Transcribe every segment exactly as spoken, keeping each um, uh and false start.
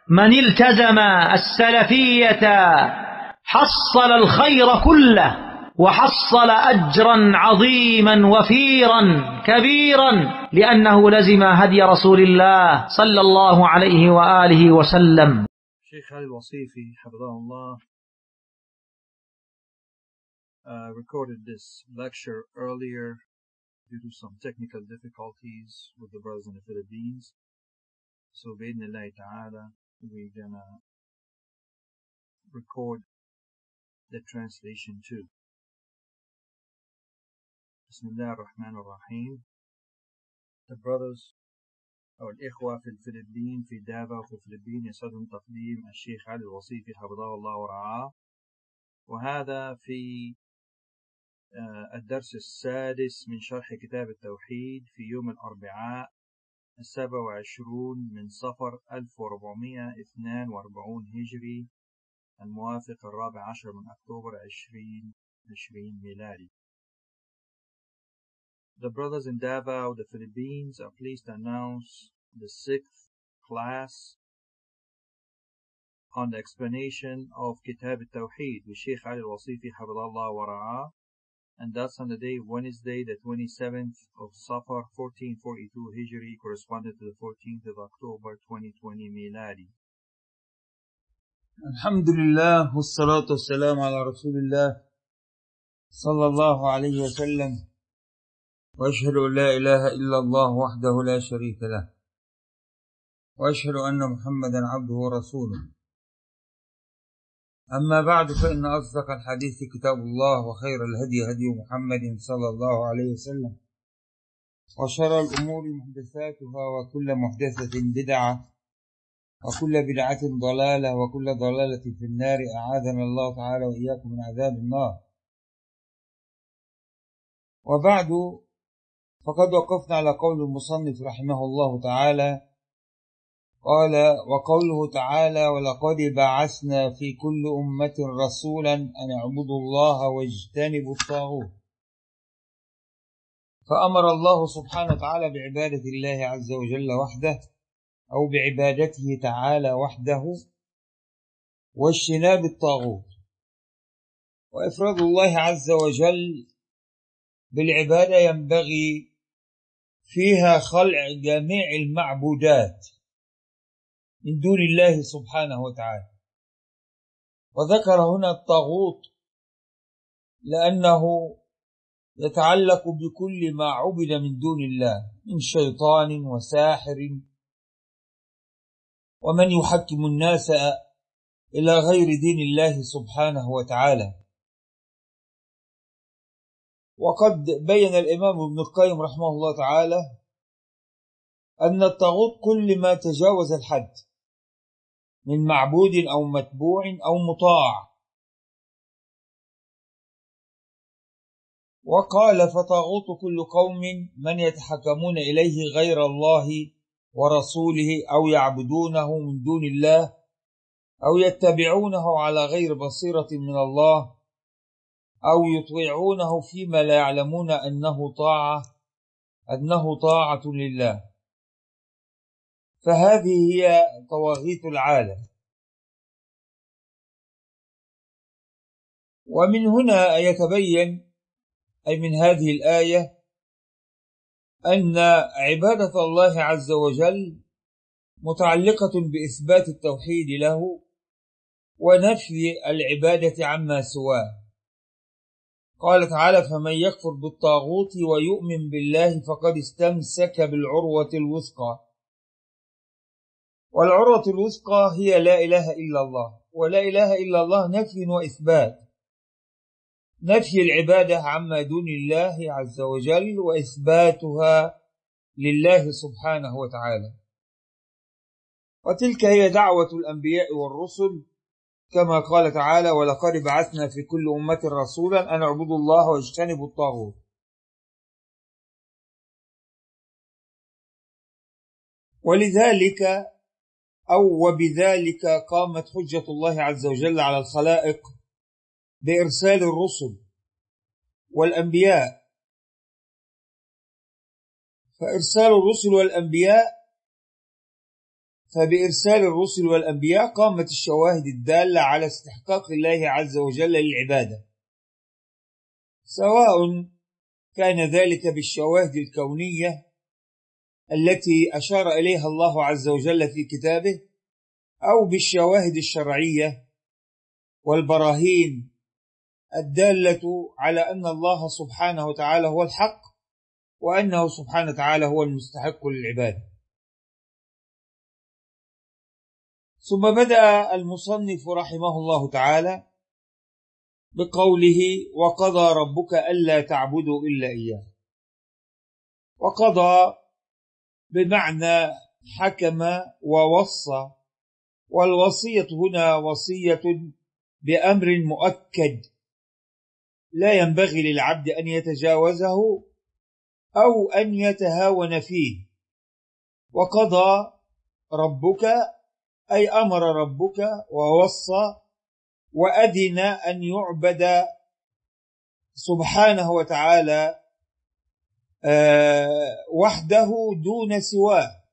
من التزم السلفية حصل الخير كله، وحصل أجرا عظيما وفيرا كبيرا، لأنه لزم هدي رسول الله صلى الله عليه وآله وسلم. Sheikh Khalid Wasifi, Hafidahullah, uh, recorded this lecture earlier due to some technical difficulties with the brothers in the Philippines. So, bi'idhnillahi ta'ala, we're gonna record the translation too. Bismillah ar-Rahman ar-Rahim. The brothers أو الإخوة في الفلبين في دافا وفي الفلبين يسعدهم تقديم الشيخ علي الوصيفي حفظه الله ورعاه، وهذا في الدرس السادس من شرح كتاب التوحيد في يوم الأربعاء السابع وعشرون من صفر ألف وأربعمائة واثنين وأربعين هجري، الموافق الرابع عشر من أكتوبر عشرين عشرين ميلادي. The brothers in Davao, the Philippines, are pleased to announce the sixth class on the explanation of Kitab al-Tawheed with Sheikh Ali al-Wasifi Hafidahullah wa Ra'ah, and that's on the day of Wednesday, the twenty-seventh of Safar, fourteen forty-two Hijri, corresponding to the fourteenth of October, twenty twenty Miladi. Alhamdulillah, wassalatu wassalamu ala Rasulillah, sallallahu alayhi wa sallam. وأشهد أن لا إله إلا الله وحده لا شريك له، وأشهد أن محمدا عبده ورسوله. أما بعد، فإن أصدق الحديث كتاب الله، وخير الهدي هدي محمد صلى الله عليه وسلم، وشر الأمور محدثاتها، وكل محدثة بدعة، وكل بدعة ضلالة، وكل ضلالة في النار، أعاذنا الله تعالى وإياكم من عذاب النار. وبعد، فقد وقفنا على قول المصنف رحمه الله تعالى، قال: وقوله تعالى: ولقد بعثنا في كل أمة رسولا أن اعبدوا الله واجتنبوا الطاغوت. فأمر الله سبحانه وتعالى بعبادة الله عز وجل وحده، أو بعبادته تعالى وحده، واجتناب الطاغوت، وإفراد الله عز وجل بالعبادة ينبغي فيها خلع جميع المعبودات من دون الله سبحانه وتعالى. وذكر هنا الطاغوت لأنه يتعلق بكل ما عبد من دون الله من شيطان وساحر ومن يحكم الناس إلى غير دين الله سبحانه وتعالى. وقد بين الإمام ابن القيم رحمه الله تعالى أن الطاغوت كل ما تجاوز الحد من معبود أو متبوع أو مطاع. وقال: فطاغوت كل قوم من يتحكمون إليه غير الله ورسوله، أو يعبدونه من دون الله، أو يتبعونه على غير بصيرة من الله، أو يطيعونه فيما لا يعلمون أنه طاعة أنه طاعة لله. فهذه هي طواغيت العالم. ومن هنا يتبين، أي من هذه الآية، أن عبادة الله عز وجل متعلقة بإثبات التوحيد له ونفي العبادة عما سواه. قال تعالى: فمن يكفر بالطاغوت ويؤمن بالله فقد استمسك بالعروة الوثقى. والعروة الوثقى هي لا إله إلا الله، ولا إله إلا الله نفي وإثبات، نفي العبادة عما دون الله عز وجل وإثباتها لله سبحانه وتعالى. وتلك هي دعوة الأنبياء والرسل، كما قال تعالى: ولقد بعثنا في كل أمة رسولا أن اعبدوا الله واجتنبوا الطاغوت. ولذلك أو وبذلك قامت حجة الله عز وجل على الخلائق بإرسال الرسل والأنبياء. فإرسال الرسل والأنبياء فبإرسال الرسل والأنبياء قامت الشواهد الدالة على استحقاق الله عز وجل للعبادة، سواء كان ذلك بالشواهد الكونية التي أشار إليها الله عز وجل في كتابه، أو بالشواهد الشرعية والبراهين الدالة على أن الله سبحانه وتعالى هو الحق، وأنه سبحانه وتعالى هو المستحق للعبادة. ثم بدأ المصنف رحمه الله تعالى بقوله: وقضى ربك ألا تعبدوا إلا إياه. وقضى بمعنى حكم ووصى، والوصية هنا وصية بأمر مؤكد لا ينبغي للعبد أن يتجاوزه أو أن يتهاون فيه. وقضى ربك أي أمر ربك ووصى وأذن أن يعبد سبحانه وتعالى وحده دون سواه.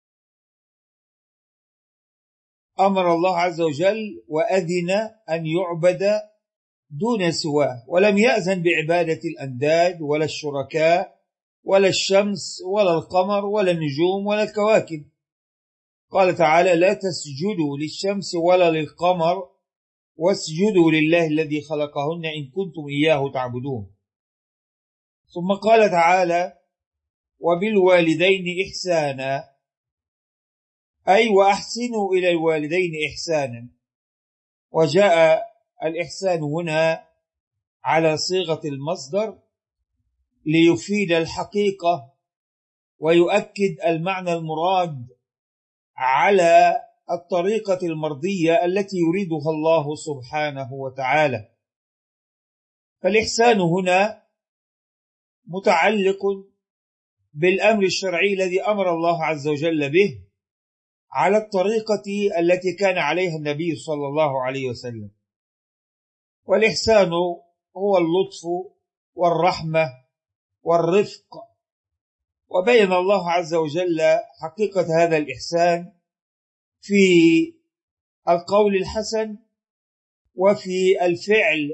أمر الله عز وجل وأذن أن يعبد دون سواه، ولم يأذن بعبادة الأنداد ولا الشركاء ولا الشمس ولا القمر ولا النجوم ولا الكواكب. قال تعالى: لا تسجدوا للشمس ولا للقمر واسجدوا لله الذي خلقهن إن كنتم إياه تعبدون. ثم قال تعالى: وبالوالدين إحسانا، أي وأحسنوا إلى الوالدين إحسانا. وجاء الإحسان هنا على صيغة المصدر ليفيد الحقيقة ويؤكد المعنى المراد على الطريقة المرضية التي يريدها الله سبحانه وتعالى. فالإحسان هنا متعلق بالأمر الشرعي الذي أمر الله عز وجل به على الطريقة التي كان عليها النبي صلى الله عليه وسلم. والإحسان هو اللطف والرحمة والرفق. وبين الله عز وجل حقيقة هذا الإحسان في القول الحسن وفي الفعل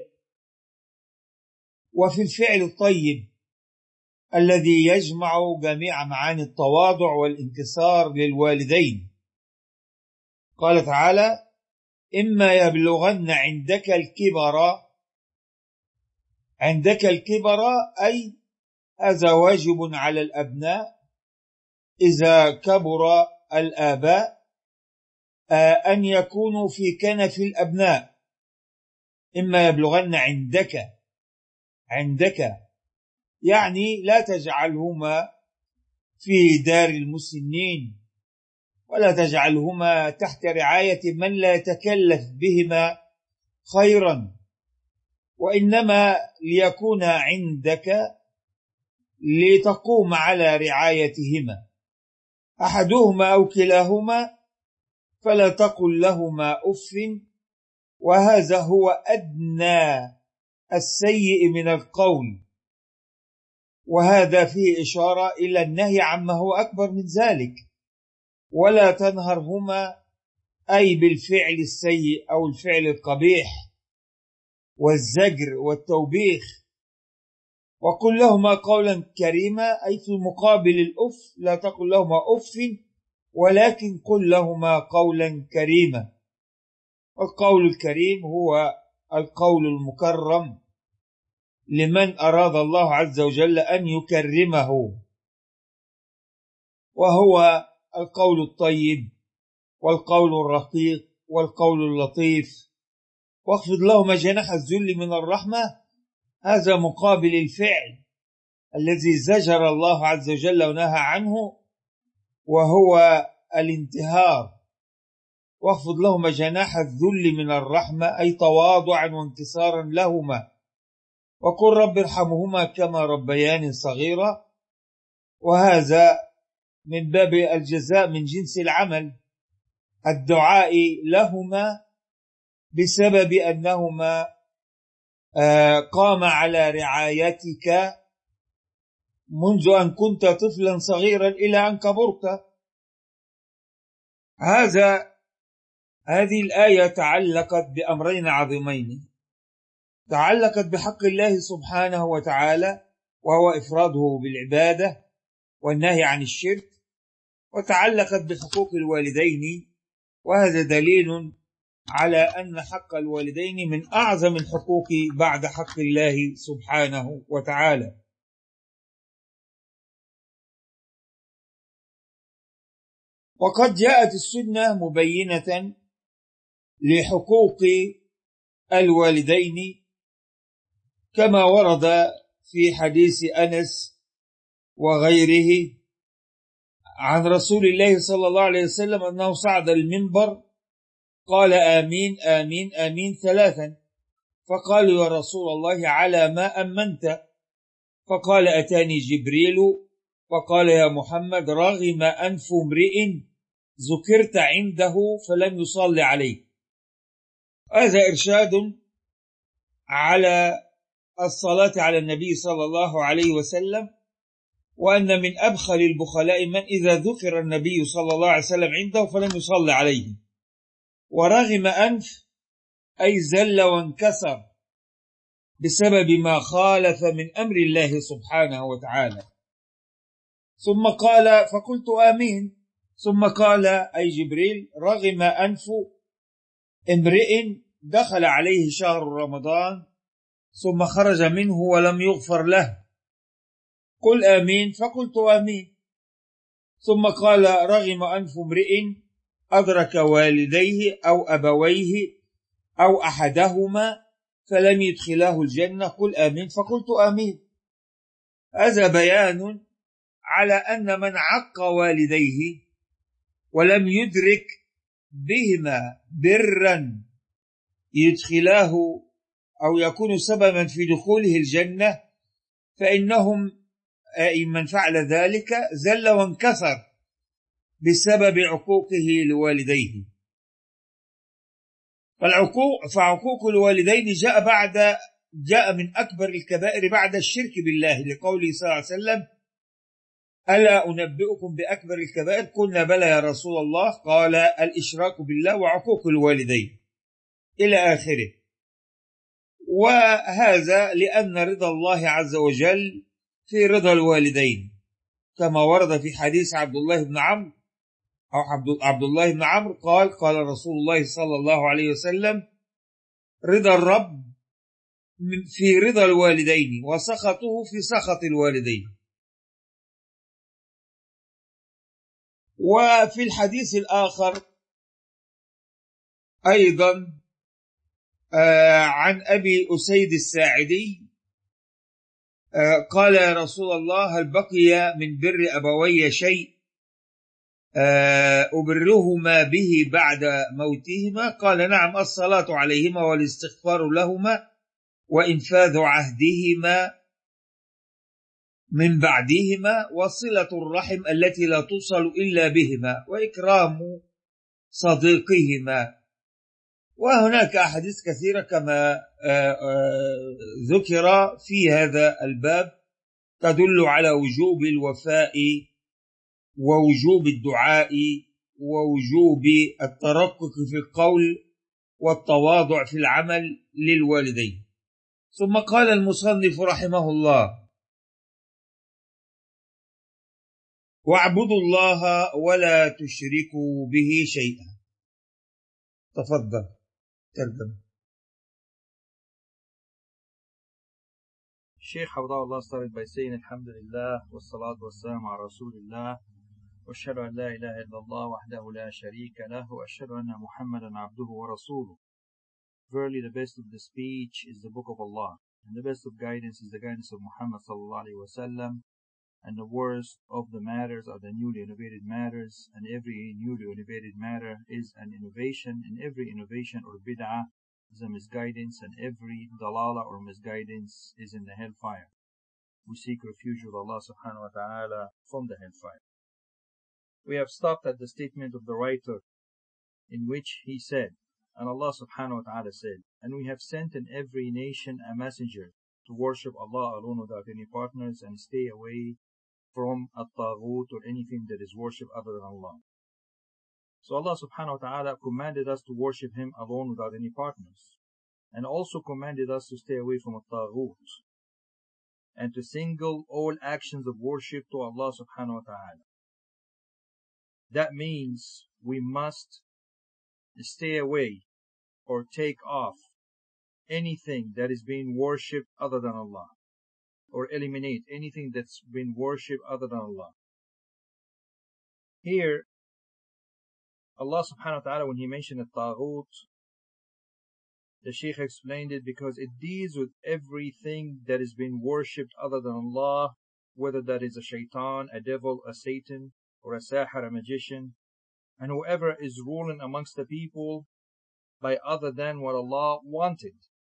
وفي الفعل الطيب الذي يجمع جميع معاني التواضع والانكسار للوالدين. قال تعالى: إما يبلغن عندك الكبر. عندك الكبر أي هذا واجب على الأبناء إذا كبر الآباء أن يكونوا في كنف الأبناء. إما يبلغن عندك، عندك يعني لا تجعلهما في دار المسنين، ولا تجعلهما تحت رعاية من لا يتكلف بهما خيرا، وإنما ليكون عندك لتقوم على رعايتهما، أحدهما أو كلاهما، فلا تقل لهما أف، وهذا هو أدنى السيء من القول، وهذا فيه إشارة إلى النهي عما هو أكبر من ذلك. ولا تنهرهما أي بالفعل السيء أو الفعل القبيح والزجر والتوبيخ. وقل لهما قولا كريما أي في مقابل الأف لا تقل لهما أف، ولكن قل لهما قولا كريما. القول الكريم هو القول المكرم لمن أراد الله عز وجل أن يكرمه، وهو القول الطيب والقول الرقيق والقول اللطيف. واخفض لهما جناح الذل من الرحمة، هذا مقابل الفعل الذي زجر الله عز وجل ونهى عنه، وهو الانتهار. واخفض لهما جناح الذل من الرحمة أي تواضعا وانكسارا لهما. وقل رب ارحمهما كما ربياني صغيرا، وهذا من باب الجزاء من جنس العمل، الدعاء لهما بسبب أنهما قام على رعايتك منذ أن كنت طفلا صغيرا إلى أن كبرت، هذا هذه الآية تعلقت بأمرين عظيمين. تعلقت بحق الله سبحانه وتعالى وهو إفراده بالعبادة والنهي عن الشرك، وتعلقت بحقوق الوالدين، وهذا دليل على أن حق الوالدين من أعظم الحقوق بعد حق الله سبحانه وتعالى. وقد جاءت السنة مبينة لحقوق الوالدين كما ورد في حديث أنس وغيره عن رسول الله صلى الله عليه وسلم أنه صعد المنبر قال آمين آمين آمين ثلاثا، فقالوا يا رسول الله على ما أمنت؟ فقال أتاني جبريل فقال يا محمد رغم أنف امرئ ذكرت عنده فلم يصلي عليه. هذا إرشاد على الصلاة على النبي صلى الله عليه وسلم، وأن من أبخل البخلاء من إذا ذكر النبي صلى الله عليه وسلم عنده فلم يصلي عليه. ورغم أنف أي زل وانكسر بسبب ما خالف من أمر الله سبحانه وتعالى. ثم قال فقلت آمين، ثم قال أي جبريل رغم أنف امرئ دخل عليه شهر رمضان ثم خرج منه ولم يغفر له، قل آمين، فقلت آمين. ثم قال رغم أنف امرئ أدرك والديه أو أبويه أو أحدهما فلم يدخلاه الجنة، قل آمين، فقلت آمين. هذا بيان على أن من عق والديه ولم يدرك بهما برا يدخلاه أو يكون سببا في دخوله الجنة فإنهم من فعل ذلك زل وانكسر بسبب عقوقه لوالديه. فالعقوق فعقوق الوالدين جاء بعد جاء من أكبر الكبائر بعد الشرك بالله، لقوله صلى الله عليه وسلم ألا أنبئكم بأكبر الكبائر؟ قلنا بلى يا رسول الله، قال الإشراك بالله وعقوق الوالدين إلى آخره. وهذا لأن رضا الله عز وجل في رضا الوالدين، كما ورد في حديث عبد الله بن عمرو أو عبد الله بن عمرو قال قال رسول الله صلى الله عليه وسلم رضا الرب في رضا الوالدين وسخطه في سخط الوالدين. وفي الحديث الآخر أيضا آه عن أبي أسيد الساعدي آه قال يا رسول الله هل بقي من بر أبوي شيء آه أبرهما به بعد موتهما؟ قال نعم، الصلاة عليهما والاستغفار لهما وإنفاذ عهدهما من بعدهما وصلة الرحم التي لا توصل إلا بهما وإكرام صديقهما. وهناك أحاديث كثيرة كما ذكر في هذا الباب تدل على وجوب الوفاء ووجوب الدعاء ووجوب الترقق في القول والتواضع في العمل للوالدين. ثم قال المصنف رحمه الله واعبدوا الله ولا تشركوا به شيئا. تفضل ترجم. Sheikh Abdullah started by saying Alhamdulillah wassalatu wassalamu ala Rasulillah wa ashhadu an la ilaha illallah wahdahu la sharika lahu wa ashhadu anna Muhammadan abduhu wa rasuluh. Verily the best of the speech is the book of Allah, and the best of guidance is the guidance of Muhammad sallallahu alaihi wasallam, and the worst of the matters are the newly innovated matters, and every newly innovated matter is an innovation, and every innovation or bid'ah is a misguidance, and every dalala or misguidance is in the hellfire. We seek refuge with Allah subhanahu wa ta'ala from the hellfire. We have stopped at the statement of the writer in which he said, and Allah subhanahu wa ta'ala said, and we have sent in every nation a messenger to worship Allah alone without any partners and stay away from at-taghut or anything that is worshipped other than Allah. So Allah subhanahu wa ta'ala commanded us to worship Him alone without any partners, and also commanded us to stay away from at-taghut and to single all actions of worship to Allah subhanahu wa ta'ala. That means we must stay away or take off anything that is being worshipped other than Allah, or eliminate anything that's been worshipped other than Allah. Here, Allah subhanahu wa ta'ala, when He mentioned at-taghut, the Shaykh explained it because it deals with everything that is being worshipped other than Allah, whether that is a shaitan, a devil, a Satan, or a sahir, a magician, and whoever is ruling amongst the people by other than what Allah wanted.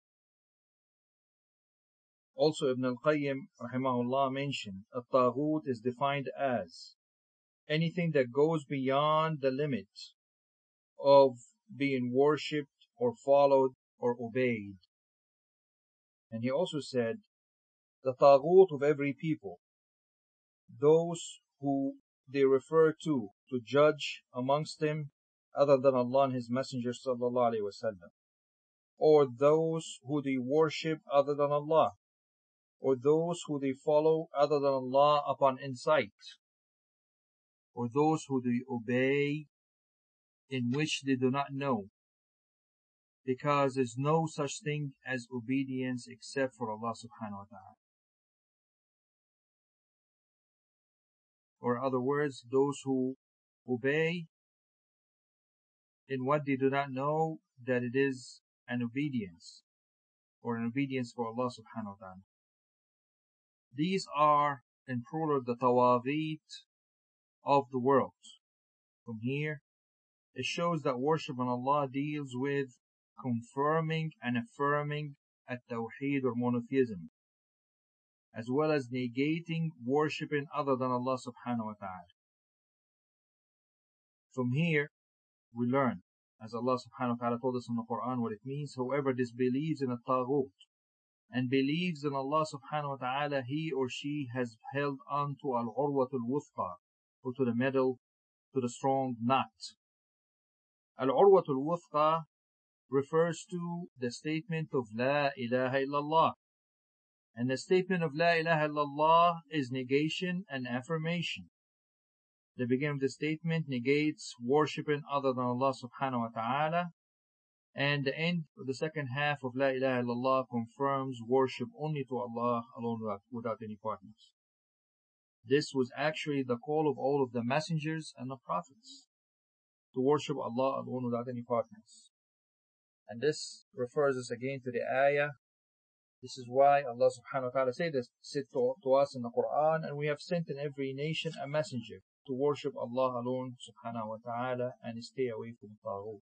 Also, Ibn al-Qayyim rahimahullah mentioned, at-taghut is defined as anything that goes beyond the limit of being worshipped or followed or obeyed. And he also said, the taghut of every people, those who they refer to to judge amongst them other than Allah and His Messenger sallallahu alaihi wasallam, or those who they worship other than Allah, or those who they follow other than Allah upon insight, or those who they obey in which they do not know, because there's no such thing as obedience except for Allah subhanahu wa ta'ala. Or in other words, those who obey in what they do not know that it is an obedience, or an obedience for Allah subhanahu wa ta'ala. These are, in plural, the tawaghit of the world. From here, it shows that worship on Allah deals with confirming and affirming at-tawheed or monotheism, as well as negating worshipping other than Allah subhanahu wa ta'ala. From here, we learn, as Allah subhanahu wa ta'ala told us in the Quran, what it means. Whoever disbelieves in a taghut and believes in Allah subhanahu wa ta'ala, he or she has held on to al-urwatul wuthqa, or to the middle, to the strong knot. Al-urwatul wuthqa refers to the statement of La ilaha illallah. And the statement of La ilaha illallah is negation and affirmation. The beginning of the statement negates worshipping other than Allah subhanahu wa ta'ala, and the end of the second half of La ilaha illallah confirms worship only to Allah alone without, without any partners. This was actually the call of all of the messengers and the prophets, to worship Allah alone without any partners. And this refers us again to the ayah. This is why Allah subhanahu wa ta'ala said this, said to, to us in the Quran, and we have sent in every nation a messenger to worship Allah alone subhanahu wa ta'ala and stay away from taghut.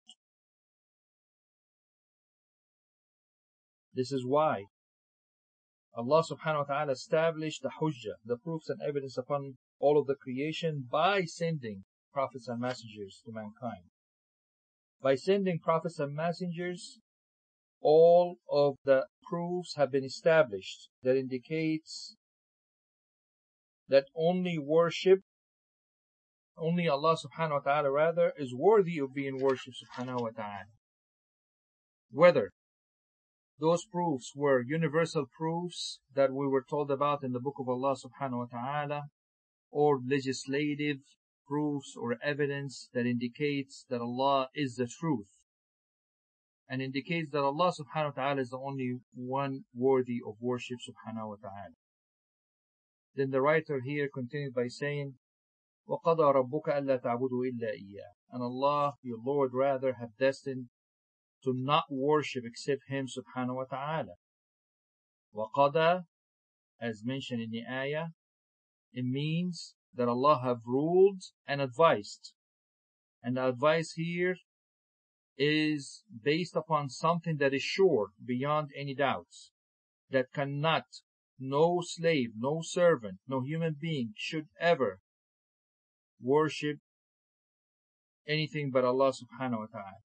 This is why Allah subhanahu wa ta'ala established the hujjah, the proofs and evidence upon all of the creation by sending prophets and messengers to mankind. By sending prophets and messengers, all of the proofs have been established that indicates that only worship, only Allah subhanahu wa ta'ala rather, is worthy of being worshipped subhanahu wa ta'ala. Whether those proofs were universal proofs that we were told about in the book of Allah subhanahu wa ta'ala, or legislative proofs or evidence that indicates that Allah is the truth, and indicates that Allah subhanahu wa ta'ala is the only one worthy of worship subhanahu wa ta'ala. Then the writer here continued by saying, وَقَضَى رَبُّكَ أَلَّا تَعْبُدُوا إِلَّا إِيَّاهُ. And Allah, your Lord, rather have destined to not worship except Him subhanahu wa ta'ala. وَقَضَى, as mentioned in the ayah, it means that Allah have ruled and advised. And the advice here is based upon something that is sure beyond any doubts, that cannot, no slave, no servant, no human being should ever worship anything but Allah subhanahu wa ta'ala.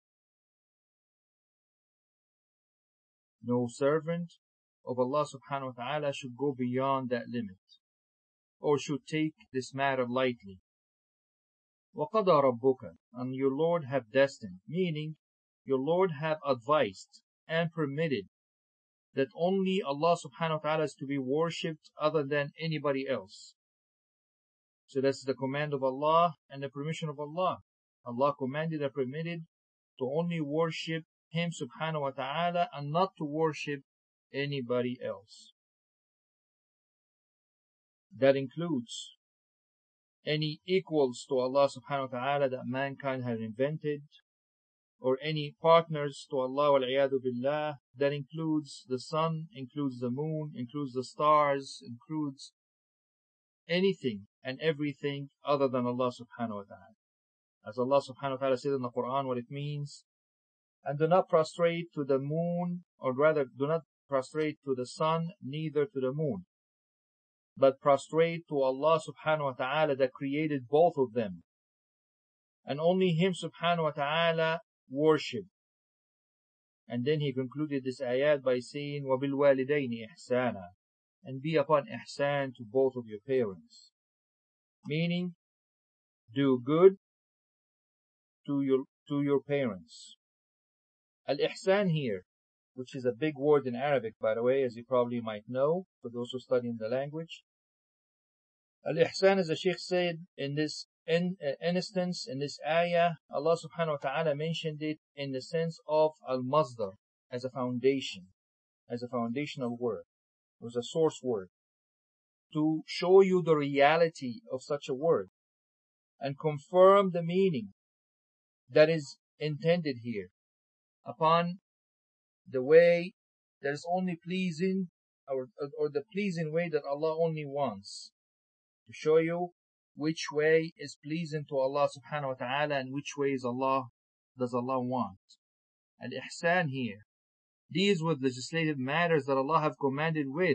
No servant of Allah subhanahu wa ta'ala should go beyond that limit, or should take this matter lightly. وَقَضَى رَبُّكَ, and your Lord have destined, meaning your Lord have advised and permitted that only Allah subhanahu wa ta'ala is to be worshipped other than anybody else. So that's the command of Allah and the permission of Allah. Allah commanded and permitted to only worship Him subhanahu wa ta'ala and not to worship anybody else. That includes any equals to Allah subhanahu wa ta'ala that mankind has invented, or any partners to Allah wal-iyadu billah. That includes the sun, includes the moon, includes the stars, includes anything and everything other than Allah subhanahu wa ta'ala. As Allah subhanahu wa ta'ala said in the Quran what it means, and do not prostrate to the moon, or rather do not prostrate to the sun, neither to the moon, but prostrate to Allah subhanahu wa ta'ala that created both of them, and only Him subhanahu wa ta'ala worship. And then He concluded this ayat by saying, وَبِالْوَالِدَيْنِ إِحْسَانًا, and be upon ihsan to both of your parents. Meaning, do good to your, to your parents. Al-ihsan here, which is a big word in Arabic, by the way, as you probably might know, for those who study in the language. Al-ihsan, as the Shaykh said, in this in, uh, instance, in this ayah, Allah subhanahu wa ta'ala mentioned it in the sense of al-masdar, as a foundation, as a foundational word. It was a source word, to show you the reality of such a word, and confirm the meaning that is intended here, upon the way that is only pleasing, or, or the pleasing way that Allah only wants, to show you which way is pleasing to Allah subhanahu wa ta'ala and which way is Allah, does Allah want. And ihsan here deals with legislative matters that Allah have commanded with,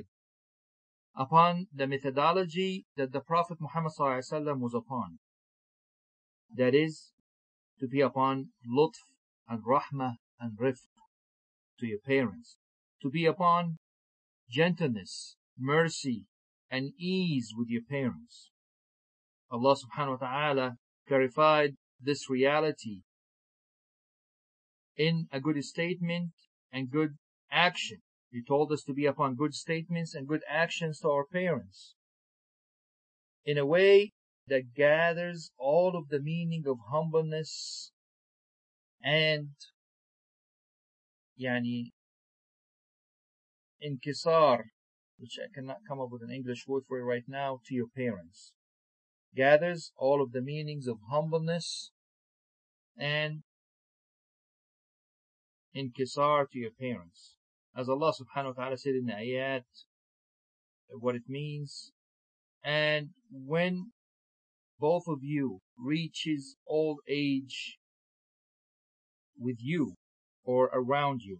upon the methodology that the Prophet Muhammad sallallahu alaihi wasallam was upon. That is, to be upon lutf and rahmah and rifq to your parents, to be upon gentleness, mercy, and ease with your parents. Allah subhanahu wa ta'ala clarified this reality in a good statement and good action. He told us to be upon good statements and good actions to our parents, in a way that gathers all of the meaning of humbleness and yani inkisar, which I cannot come up with an English word for it right now, to your parents. Gathers all of the meanings of humbleness and inkisar to your parents. As Allah subhanahu wa ta'ala said in the ayat, what it means. And when both of you reaches old age with you or around you.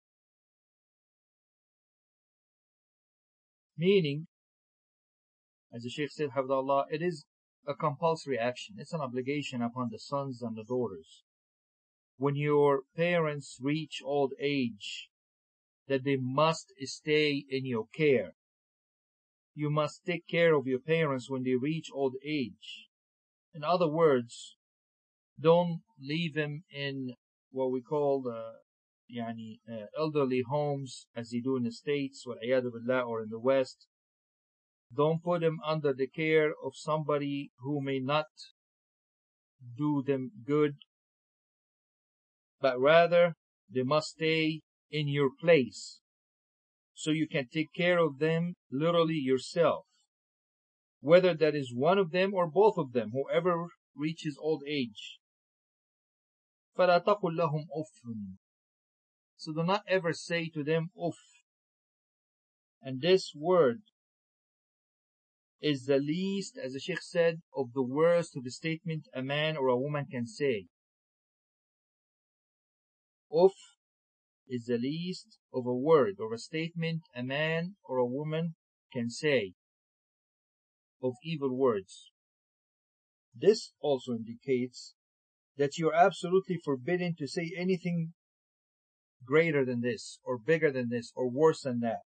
Meaning, as the Shaykh said, Hafidhullah, it is a compulsory action. It's an obligation upon the sons and the daughters. When your parents reach old age, that they must stay in your care. You must take care of your parents when they reach old age. In other words, don't leave them in what we call the yani, uh, elderly homes, as they do in the States, wal-iyadu billah, or in the West. Don't put them under the care of somebody who may not do them good, but rather they must stay in your place, so you can take care of them literally yourself, whether that is one of them or both of them, whoever reaches old age. فَلَا تَقُلْ لَهُمْ أُفٌّ, so do not ever say to them uff. And this word is the least, as the Shaykh said, of the worst of the statement a man or a woman can say. Uff is the least of a word or a statement a man or a woman can say of evil words. This also indicates that you are absolutely forbidden to say anything greater than this, or bigger than this, or worse than that.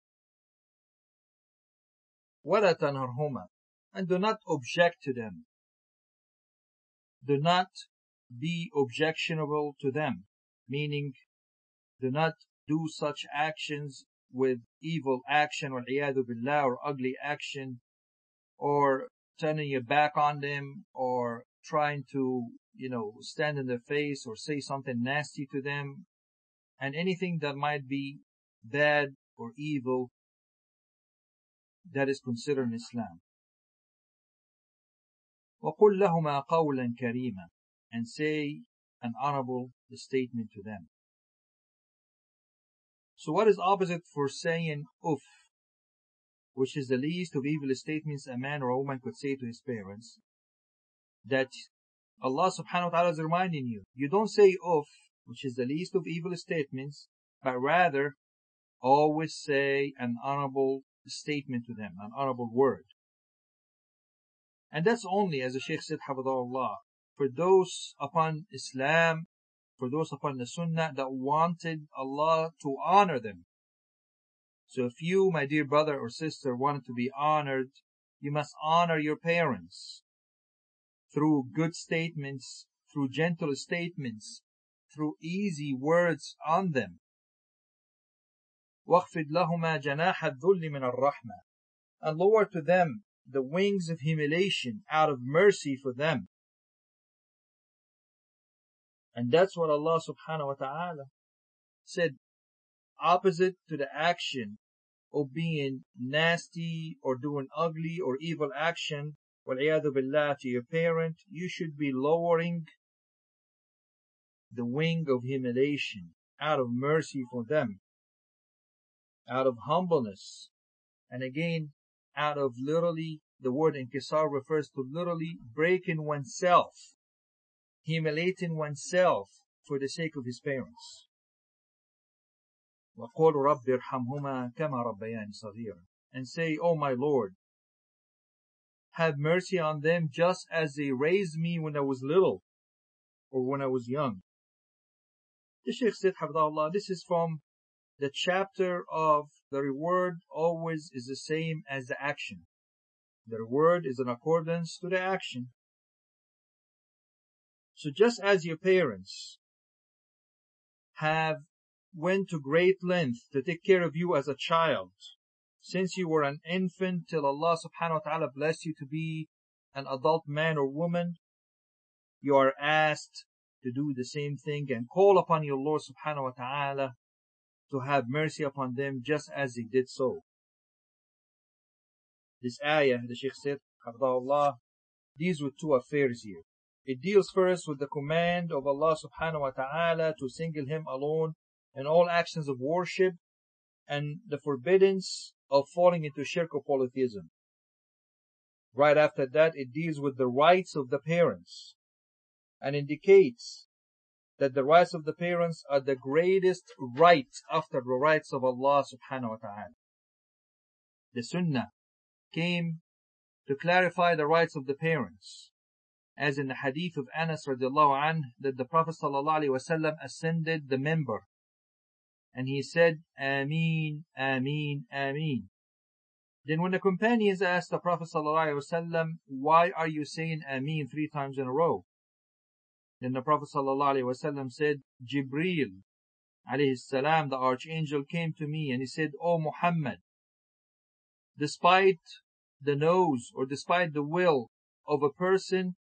وَلَا تَنْهَرْهُمَا, and do not object to them. do not be objectionable to them, meaning do not do such actions with evil action or iyadu billah, or ugly action, or turning your back on them, or trying to, you know, stand in their face or say something nasty to them, and anything that might be bad or evil that is considered in Islam. وَقُلْ لَهُمَا قَوْلًا كَرِيمًا, and say an honorable statement to them. So what is opposite for saying uff, which is the least of evil statements a man or a woman could say to his parents? That Allah subhanahu wa ta'ala is reminding you, you don't say uff, which is the least of evil statements, but rather always say an honorable statement to them, an honorable word. And that's only, as the Shaykh said, Hafidhahullah, for those upon Islam, for those upon the Sunnah that wanted Allah to honor them. So if you, my dear brother or sister, wanted to be honored, you must honor your parents through good statements, through gentle statements, through easy words on them. وَاخْفِضْ لَهُمَا جَنَاحَ الذُّلِّ مِنَ الرَّحْمَةِ, and lower to them the wings of humiliation out of mercy for them. And that's what Allah subhanahu wa ta'ala said, opposite to the action of being nasty or doing ugly or evil action, وَالْعِيَاذُ بِاللَّهِ, to your parent, you should be lowering the wing of humiliation out of mercy for them, out of humbleness. And again, out of literally, the word inkisar refers to literally breaking oneself, humiliating oneself for the sake of his parents. وَقُولُ رَبِّ ارْحَمْهُمَا كَمَا رَبَّيَانِ صَغِيرًا, and say, oh my Lord, have mercy on them just as they raised me when I was little, or when I was young. The Shaykh said, Hafidhahullah, this is from the chapter of the reward always is the same as the action. The reward is in accordance to the action. So just as your parents have went to great length to take care of you as a child, since you were an infant till Allah subhanahu wa ta'ala blessed you to be an adult man or woman, you are asked to do the same thing and call upon your Lord subhanahu wa ta'ala to have mercy upon them just as they did so. This ayah, the Shaykh said, Hafidhahullah, deals with two affairs here. It deals first with the command of Allah subhanahu wa ta'ala to single Him alone in all actions of worship, and the forbiddance of falling into shirk or polytheism. Right after that, it deals with the rights of the parents and indicates that the rights of the parents are the greatest right after the rights of Allah subhanahu wa ta'ala. The Sunnah came to clarify the rights of the parents, as in the hadith of Anas radiallahu anhu, that the Prophet sallallahu alaihi wasallam ascended the minbar and he said, Ameen, Ameen, Ameen. Then when the companions asked the Prophet sallallahu alaihi wasallam, why are you saying Ameen three times in a row? Then the Prophet sallallahu alaihi wasallam said, Jibreel alayhi salam, the archangel, came to me and he said, O Muhammad, despite the nose or despite the will of a person,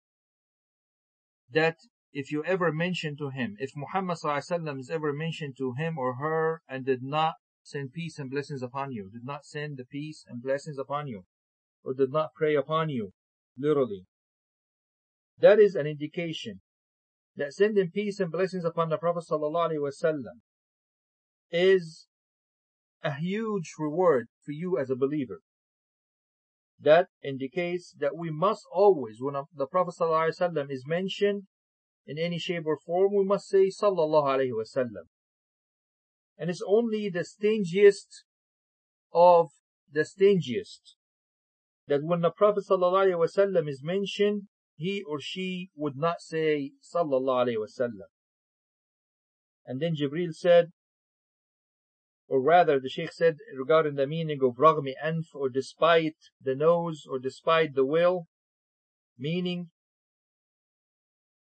that if you ever mention to him, if Muhammad sallallahu alaihi wasallam is ever mentioned to him or her and did not send peace and blessings upon you, did not send the peace and blessings upon you, or did not pray upon you, literally, that is an indication that sending peace and blessings upon the Prophet sallallahu alaihi wasallam is a huge reward for you as a believer. That indicates that we must always, when the Prophet sallallahu alaihi wasallam is mentioned in any shape or form, we must say sallallahu alaihi wasallam. And it's only the stingiest of the stingiest that when the Prophet sallallahu alaihi wasallam is mentioned, he or she would not say sallallahu alaihi wasallam. And then Jibreel said, or rather the Shaykh said regarding the meaning of ragmi anf, or despite the nose or despite the will, meaning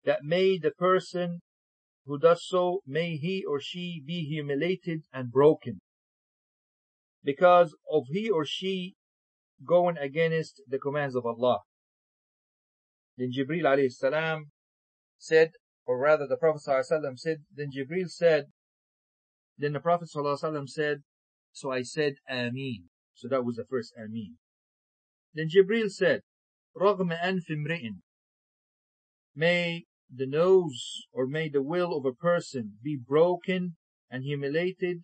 that may the person who does so, may he or she be humiliated and broken because of he or she going against the commands of Allah. Then Jibreel alayhi salam said, or rather the Prophet sallallahu alaihi wasallam said, then Jibreel said, then the Prophet sallallahu alaihi wasallam said, so I said Ameen. So that was the first Ameen. Then Jibreel said, رغم أنف امرئ, may the nose or may the will of a person be broken and humiliated,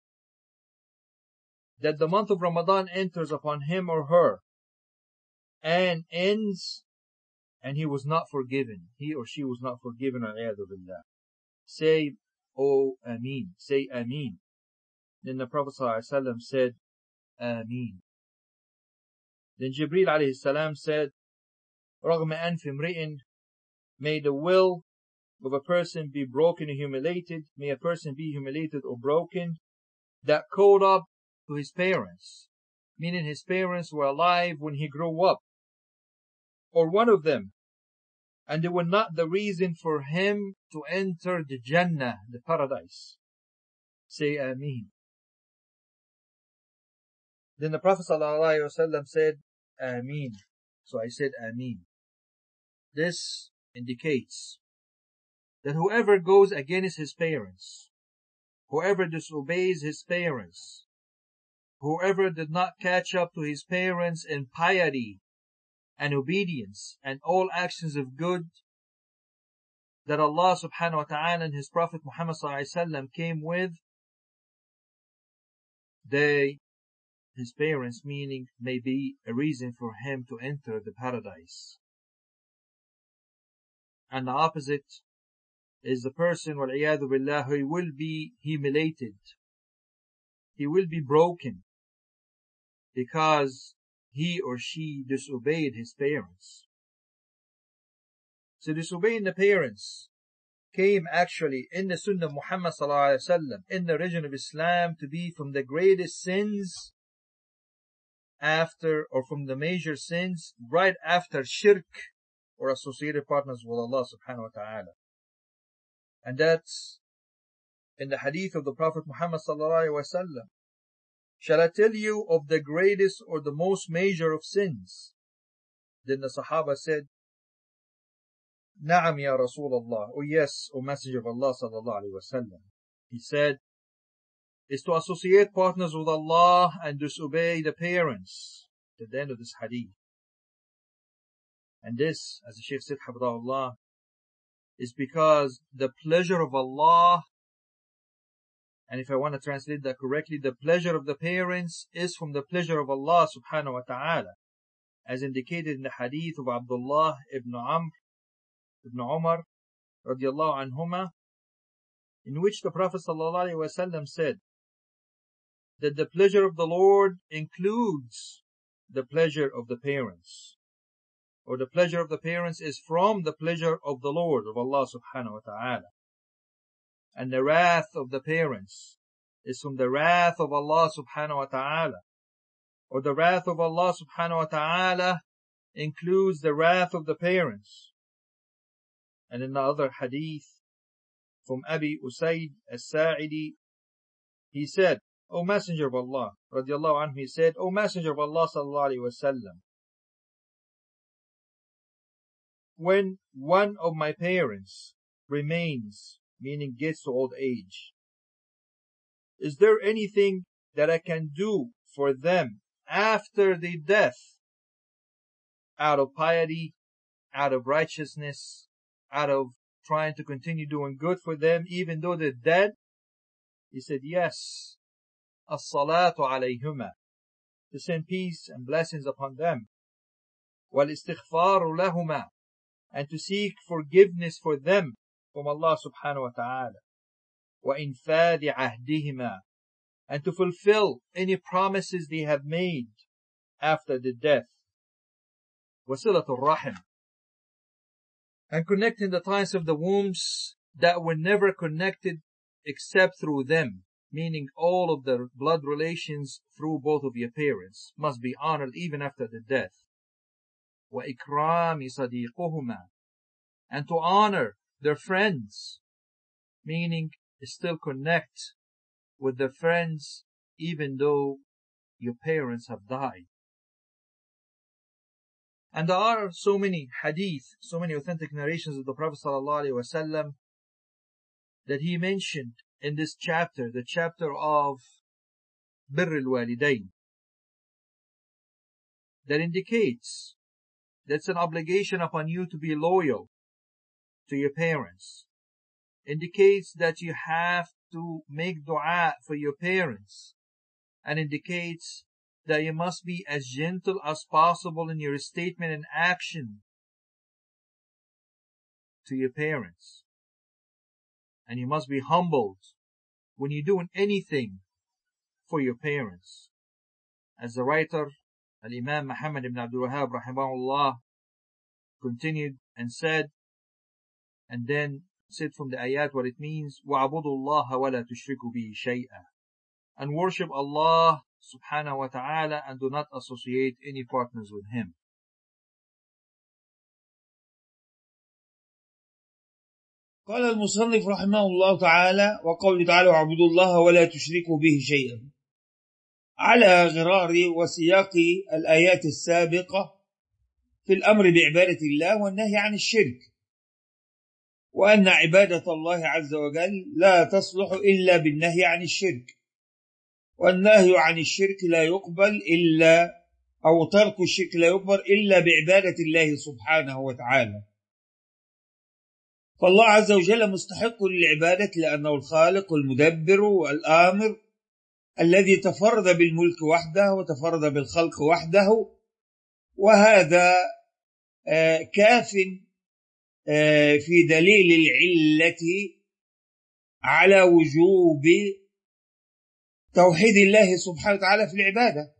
that the month of Ramadan enters upon him or her and ends and he was not forgiven, he or she was not forgiven, a'yadu billah. Say, oh Ameen, say Ameen. Then the Prophet ﷺ said, Ameen. Then Jibreel alayhi salam said, رغم أنف امرئ, may the will of a person be broken and humiliated, may a person be humiliated or broken, that caught up to his parents, meaning his parents were alive when he grew up, or one of them, and they were not the reason for him to enter the Jannah, the paradise. Say Ameen. Then the Prophet ﷺ said, Ameen. So I said Ameen. This indicates that whoever goes against his parents, whoever disobeys his parents, whoever did not catch up to his parents in piety and obedience and all actions of good that Allah subhanahu wa ta'ala and His Prophet Muhammad sallallahu alaihi wasallam came with, they, his parents, meaning, may be a reason for him to enter the paradise. And the opposite is the person, wal-iyadu billah, who will be humiliated. He will be broken because he or she disobeyed his parents. So disobeying the parents came actually in the Sunnah of Muhammad sallallahu alaihi wasallam, in the religion of Islam, to be from the greatest sins after, or from the major sins, right after shirk or associated partners with Allah subhanahu wa ta'ala. And that's in the hadith of the Prophet Muhammad sallallahu alaihi wasallam. Shall I tell you of the greatest or the most major of sins? Then the Sahaba said, Na'am ya Rasulullah. Oh yes, O Messenger of Allah sallallahu alaihi wasallam. He said, is to associate partners with Allah and disobey the parents. At the end of this hadith. And this, as the Shaykh said, Hafidahullah, is because the pleasure of Allah, and if I want to translate that correctly, the pleasure of the parents is from the pleasure of Allah subhanahu wa ta'ala, as indicated in the hadith of Abdullah ibn Amr ibn Umar radiallahu anhuma, in which the Prophet sallallahu alaihi wasallam said that the pleasure of the Lord includes the pleasure of the parents, or the pleasure of the parents is from the pleasure of the Lord, of Allah subhanahu wa ta'ala. And the wrath of the parents is from the wrath of Allah subhanahu wa ta'ala, or the wrath of Allah subhanahu wa ta'ala includes the wrath of the parents. And in the other hadith from Abi Usaid as-Sa'idi, he said, O Messenger of Allah, radiallahu anhu, he said, O Messenger of Allah sallallahu alaihi wasallam, when one of my parents remains, meaning gets to old age, is there anything that I can do for them after the death, out of piety, out of righteousness, out of trying to continue doing good for them even though they're dead? He said, yes. As-salatu alayhuma, to send peace and blessings upon them. Wal-istighfaru lahuma, and to seek forgiveness for them from Allah subhanahu wa ta'ala. Wa-infadi ahdihima, and to fulfill any promises they have made after the death. Wasilatul rahim, and connecting the ties of the wombs that were never connected except through them, meaning all of the blood relations through both of your parents must be honored even after the death. وَإِكْرَامِ صَدِيقُهُمَا, and to honor their friends, meaning still connect with their friends even though your parents have died. And there are so many hadith, so many authentic narrations of the Prophet ﷺ that he mentioned in this chapter, the chapter of Birr al-Walidain, that indicates that's an obligation upon you to be loyal to your parents. Indicates that you have to make dua for your parents, and indicates that you must be as gentle as possible in your statement and action to your parents. And you must be humbled when you're doing anything for your parents. As the writer, Al-Imam Muhammad ibn Abdul Wahhab rahimahullah, continued and said, and then said from the ayat what it means, وَعَبُدُوا اللَّهَ وَلَا تُشْرِكُوا بِهِ شَيْئًا, and worship Allah subhanahu wa ta'ala and do not associate any partners with Him. قال المصنف رحمه الله تعالى: وقول تعالى: وَعَبُدُوا اللَّهَ وَلَا تُشْرِكُوا بِهِ شَيْئًا، على غرار وسياق الآيات السابقة في الأمر بعبادة الله والنهي عن الشرك، وأن عبادة الله عز وجل لا تصلح إلا بالنهي عن الشرك، والنهي عن الشرك لا يقبل إلا أو ترك الشرك لا يقبل إلا بعبادة الله سبحانه وتعالى. فالله عز وجل مستحق للعبادة لأنه الخالق والمدبر والآمر الذي تفرد بالملك وحده وتفرد بالخلق وحده، وهذا كاف في دليل العلة على وجوب توحيد الله سبحانه وتعالى في العبادة.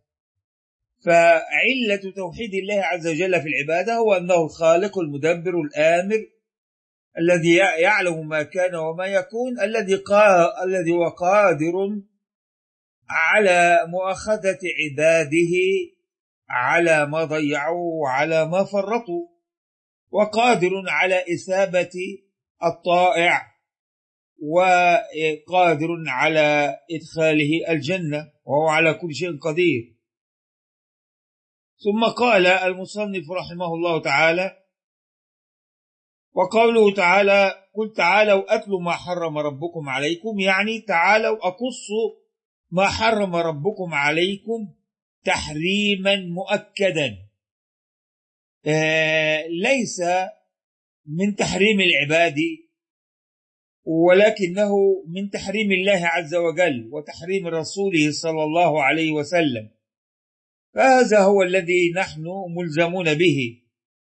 فعلة توحيد الله عز وجل في العبادة هو أنه الخالق المدبر الآمر الذي يعلم ما كان وما يكون، الذي قا... الذي هو قادر على مؤاخذة عباده على ما ضيعوا وعلى ما فرطوا، وقادر على إثابة الطائع، وقادر على إدخاله الجنة، وهو على كل شيء قدير. ثم قال المصنف رحمه الله تعالى: وقوله تعالى: قل تعالوا أتل ما حرم ربكم عليكم، يعني تعالوا أقصوا ما حرم ربكم عليكم تحريما مؤكدا، آه ليس من تحريم العباد، ولكنه من تحريم الله عز وجل وتحريم رسوله صلى الله عليه وسلم، فهذا هو الذي نحن ملزمون به.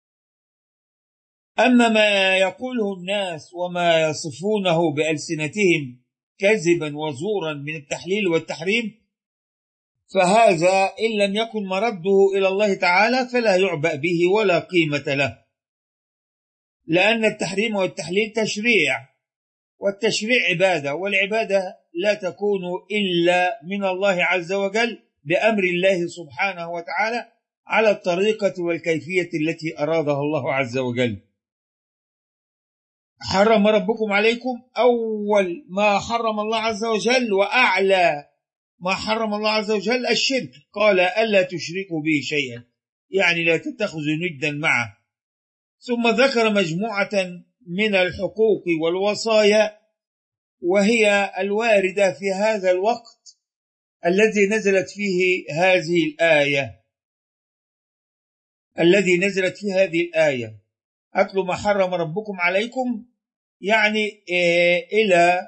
أما ما يقوله الناس وما يصفونه بألسنتهم كذبا وزورا من التحليل والتحريم، فهذا إن لم يكن مرده إلى الله تعالى فلا يعبأ به ولا قيمة له، لأن التحريم والتحليل تشريع، والتشريع عبادة، والعبادة لا تكون إلا من الله عز وجل بأمر الله سبحانه وتعالى على الطريقة والكيفية التي أرادها الله عز وجل. حرم ربكم عليكم، أول ما حرم الله عز وجل وأعلى ما حرم الله عز وجل الشرك، قال ألا تشركوا به شيئا، يعني لا تتخذوا ندا معه. ثم ذكر مجموعة من الحقوق والوصايا وهي الواردة في هذا الوقت الذي نزلت فيه هذه الآية الذي نزلت فيه هذه الآية أتل ما حرم ربكم عليكم، يعني إلى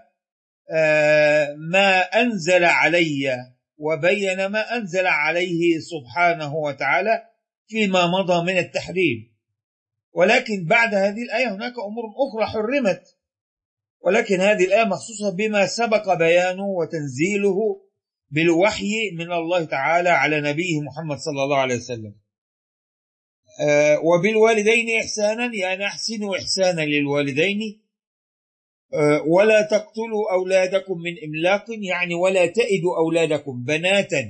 ما أنزل علي وبين ما أنزل عليه سبحانه وتعالى فيما مضى من التحريم. ولكن بعد هذه الآية هناك أمور أخرى حرمت، ولكن هذه الآية مخصوصة بما سبق بيانه وتنزيله بالوحي من الله تعالى على نبيه محمد صلى الله عليه وسلم. آه وبالوالدين إحسانا، يعني أحسنوا إحسانا للوالدين. آه ولا تقتلوا أولادكم من إملاق، يعني ولا تئدوا أولادكم بناتا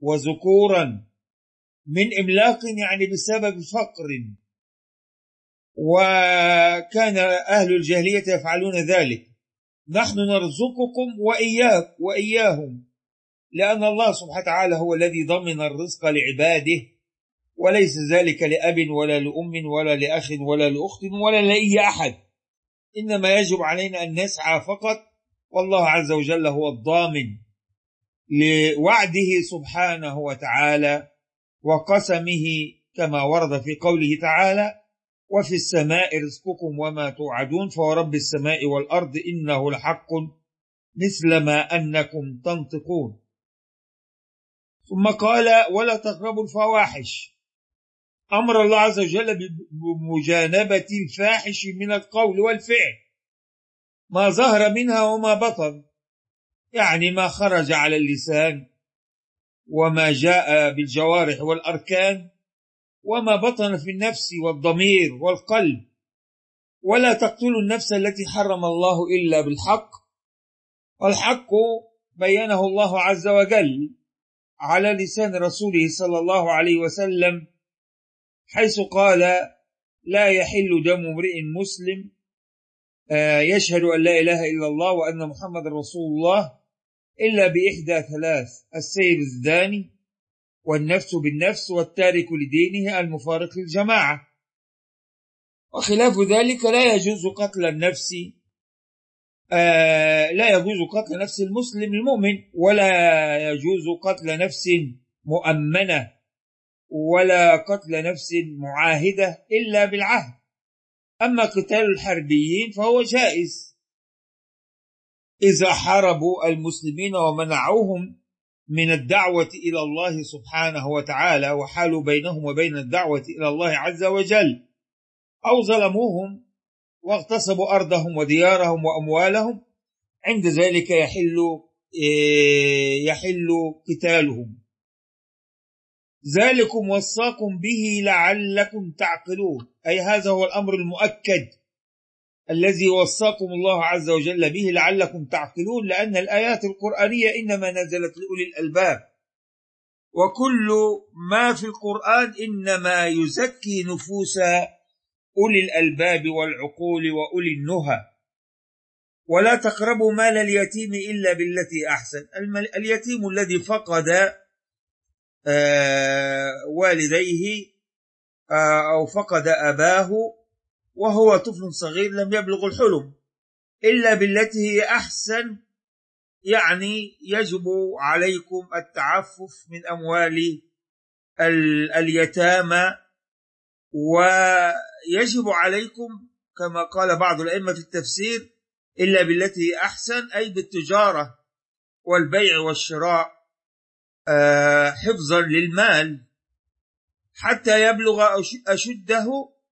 وذكورا من إملاق، يعني بسبب فقر وكان أهل الجاهلية يفعلون ذلك. نحن نرزقكم وإياك وإياهم، لأن الله سبحانه وتعالى هو الذي ضمن الرزق لعباده، وليس ذلك لأب ولا لأم ولا لأخ ولا لأخت ولا لأي أحد، إنما يجب علينا أن نسعى فقط، والله عز وجل هو الضامن لوعده سبحانه وتعالى وقسمه، كما ورد في قوله تعالى: وفي السماء رزقكم وما توعدون فورب السماء والأرض إنه لحق مثل ما أنكم تنطقون. ثم قال: ولا تقربوا الفواحش، أمر الله عز وجل بمجانبة الفاحش من القول والفعل، ما ظهر منها وما بطن، يعني ما خرج على اللسان وما جاء بالجوارح والأركان وما بطن في النفس والضمير والقلب. ولا تقتلوا النفس التي حرم الله إلا بالحق، والحق بينه الله عز وجل على لسان رسوله صلى الله عليه وسلم، حيث قال: لا يحل دم امرئ مسلم يشهد أن لا إله إلا الله وأن محمد رسول الله إلا بإحدى ثلاث: السيب الزاني، والنفس بالنفس، والتارك لدينه المفارق للجماعة. وخلاف ذلك لا يجوز قتل النفس، آه لا يجوز قتل نفس المسلم المؤمن، ولا يجوز قتل نفس مؤمنة، ولا قتل نفس معاهدة إلا بالعهد. أما قتال الحربيين فهو جائز إذا حاربوا المسلمين ومنعوهم من الدعوة إلى الله سبحانه وتعالى وحالوا بينهم وبين الدعوة إلى الله عز وجل، أو ظلموهم واغتصبوا أرضهم وديارهم وأموالهم، عند ذلك يحل يحل قتالهم. ذلكم وصاكم به لعلكم تعقلون، أي هذا هو الأمر المؤكد الذي وصاكم الله عز وجل به لعلكم تعقلون، لأن الآيات القرآنية إنما نزلت لأولي الألباب، وكل ما في القرآن إنما يزكي نفوس أولي الألباب والعقول وأولي النهى. ولا تقربوا مال اليتيم إلا بالتي أحسن، اليتيم الذي فقد آه والديه آه أو فقد أباه وهو طفل صغير لم يبلغ الحلم، إلا بالتي هي أحسن، يعني يجب عليكم التعفف من أموال اليتامى، ويجب عليكم كما قال بعض الأئمة في التفسير إلا بالتي هي أحسن، أي بالتجارة والبيع والشراء حفظا للمال حتى يبلغ أشده،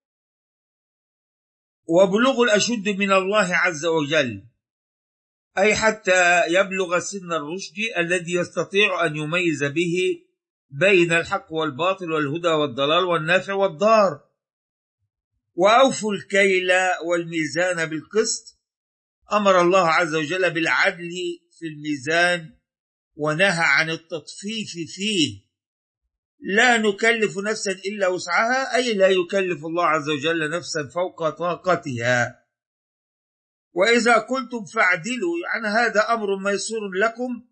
وبلوغ الأشد من الله عز وجل أي حتى يبلغ سن الرشد الذي يستطيع أن يميز به بين الحق والباطل والهدى والضلال والنافع والضار. وأوفوا الكيل والميزان بالقسط، أمر الله عز وجل بالعدل في الميزان ونهى عن التطفيف فيه. لا نكلف نفسا إلا وسعها، أي لا يكلف الله عز وجل نفسا فوق طاقتها. وإذا قلتم فاعدلوا، يعني هذا أمر ميسور لكم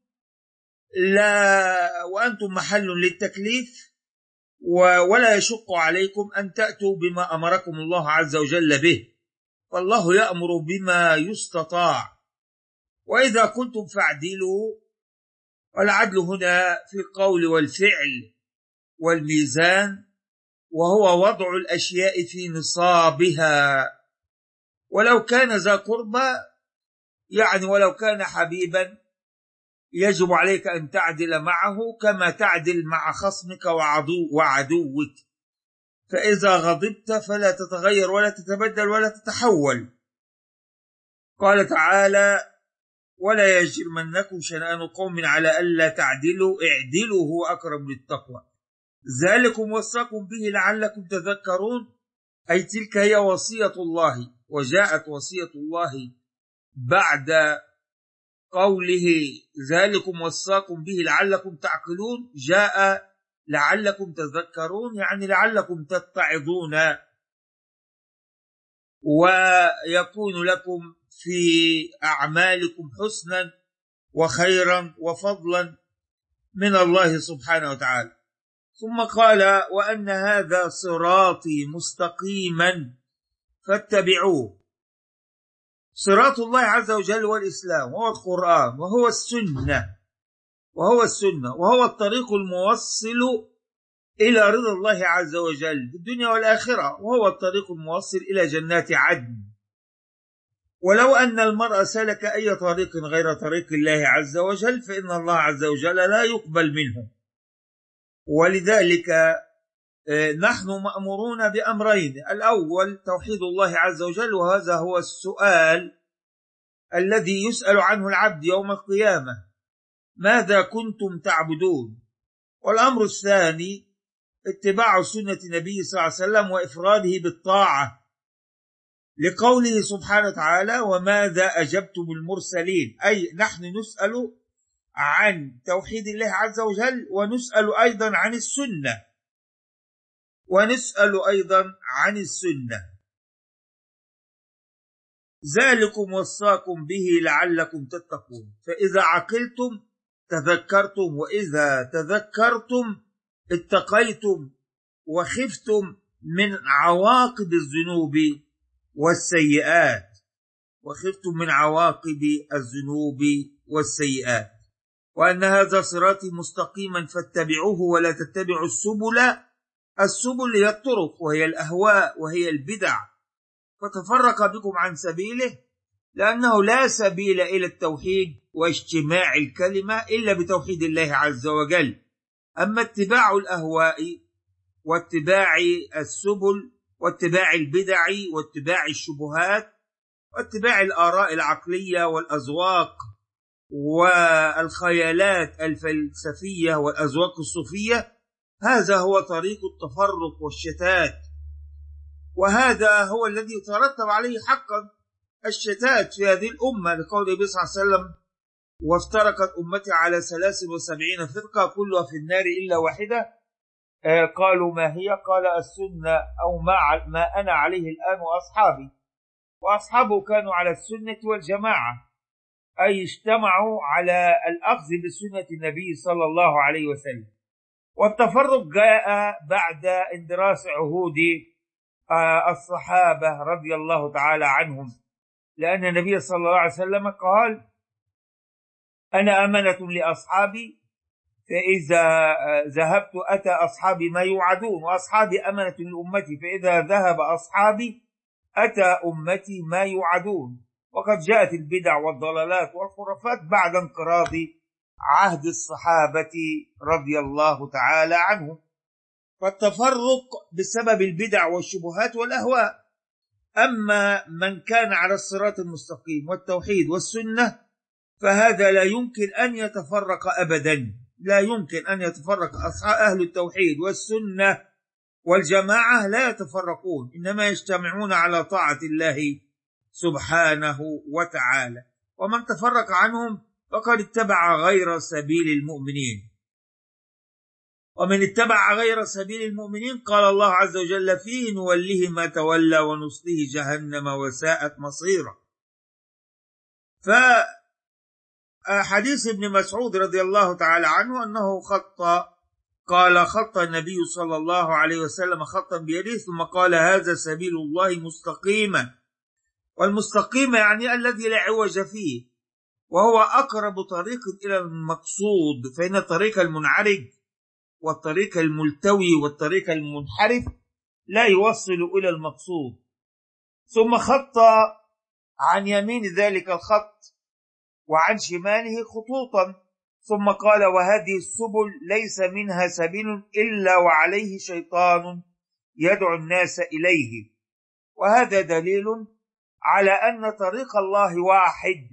لا وأنتم محل للتكليف، ولا يشق عليكم أن تأتوا بما أمركم الله عز وجل به، والله يأمر بما يستطاع. وإذا قلتم فاعدلوا، والعدل هنا في القول والفعل والميزان، وهو وضع الأشياء في نصابها، ولو كان ذا قربى، يعني ولو كان حبيبا يجب عليك أن تعدل معه كما تعدل مع خصمك وعدو وعدوك. فإذا غضبت فلا تتغير ولا تتبدل ولا تتحول. قال تعالى: ولا يجرمنكم شنآن قوم على ألا تعدلوا اعدلوا هو أقرب للتقوى ذلكم وصاكم به لعلكم تذكرون، أي تلك هي وصية الله. وجاءت وصية الله بعد قوله ذلكم وصاكم به لعلكم تعقلون، جاء لعلكم تذكرون، يعني لعلكم تتعظون. ويكون لكم في أعمالكم حسنا وخيرا وفضلا من الله سبحانه وتعالى. ثم قال وأن هذا صراطي مستقيما فاتبعوه. صراط الله عز وجل والإسلام وهو القرآن وهو السنة وهو السنة وهو الطريق الموصل إلى رضا الله عز وجل في الدنيا والآخرة، وهو الطريق الموصل إلى جنات عدن. ولو أن المرء سلك أي طريق غير طريق الله عز وجل فإن الله عز وجل لا يقبل منه. ولذلك نحن مأمورون بأمرين: الأول توحيد الله عز وجل، وهذا هو السؤال الذي يسأل عنه العبد يوم القيامة: ماذا كنتم تعبدون؟ والأمر الثاني اتباع سنة النبي صلى الله عليه وسلم وإفراده بالطاعة، لقوله سبحانه وتعالى: وماذا أجبتم المرسلين؟ أي نحن نسأل عن توحيد الله عز وجل، ونسأل أيضا عن السنة ونسأل أيضا عن السنة. ذلكم وصاكم به لعلكم تتقون، فإذا عقلتم تذكرتم، وإذا تذكرتم اتقيتم وخفتم من عواقب الذنوب والسيئات وخفتم من عواقب الذنوب والسيئات. وأن هذا صراطي مستقيما فاتبعوه ولا تتبعوا السبل. السبل هي الطرق وهي الأهواء وهي البدع، فتفرق بكم عن سبيله، لأنه لا سبيل إلى التوحيد واجتماع الكلمة إلا بتوحيد الله عز وجل. أما اتباع الأهواء واتباع السبل واتباع البدع واتباع الشبهات واتباع الآراء العقلية والأذواق والخيالات الفلسفية والأذواق الصوفية، هذا هو طريق التفرق والشتات، وهذا هو الذي يترتب عليه حقا الشتات في هذه الأمة، لقول النبي صلى الله عليه وسلم: وافترقت أمتي على ثلاث وسبعين فرقة كلها في النار إلا واحدة. آه قالوا ما هي؟ قال السنة، أو ما, ما أنا عليه الآن وأصحابي. وأصحابه كانوا على السنة والجماعة، أي اجتمعوا على الأخذ بسنة النبي صلى الله عليه وسلم. والتفرق جاء بعد اندراس عهود آه الصحابة رضي الله تعالى عنهم، لأن النبي صلى الله عليه وسلم قال: أنا أمنة لأصحابي، فإذا ذهبت أتى أصحابي ما يوعدون، وأصحابي أمنة لأمتي، فإذا ذهب أصحابي أتى أمتي ما يوعدون. وقد جاءت البدع والضلالات والخرافات بعد انقراض عهد الصحابة رضي الله تعالى عنهم. فالتفرق بسبب البدع والشبهات والأهواء. أما من كان على الصراط المستقيم والتوحيد والسنة فهذا لا يمكن أن يتفرق أبدا، لا يمكن أن يتفرق. أصحاب أهل التوحيد والسنة والجماعة لا يتفرقون، إنما يجتمعون على طاعة الله سبحانه وتعالى. ومن تفرق عنهم فقد اتبع غير سبيل المؤمنين. ومن اتبع غير سبيل المؤمنين قال الله عز وجل فيه: نوله ما تولى ونصله جهنم وساءت مصيرا. فحديث ابن مسعود رضي الله تعالى عنه أنه خط قال خط النبي صلى الله عليه وسلم خطا بيده ثم قال: هذا سبيل الله مستقيما. والمستقيم يعني الذي لا عوج فيه، وهو أقرب طريق إلى المقصود، فإن الطريق المنعرج والطريق الملتوي والطريق المنحرف لا يوصل إلى المقصود. ثم خط عن يمين ذلك الخط وعن شماله خطوطا، ثم قال: وهذه السبل ليس منها سبيل إلا وعليه شيطان يدعو الناس إليه. وهذا دليل على أن طريق الله واحد،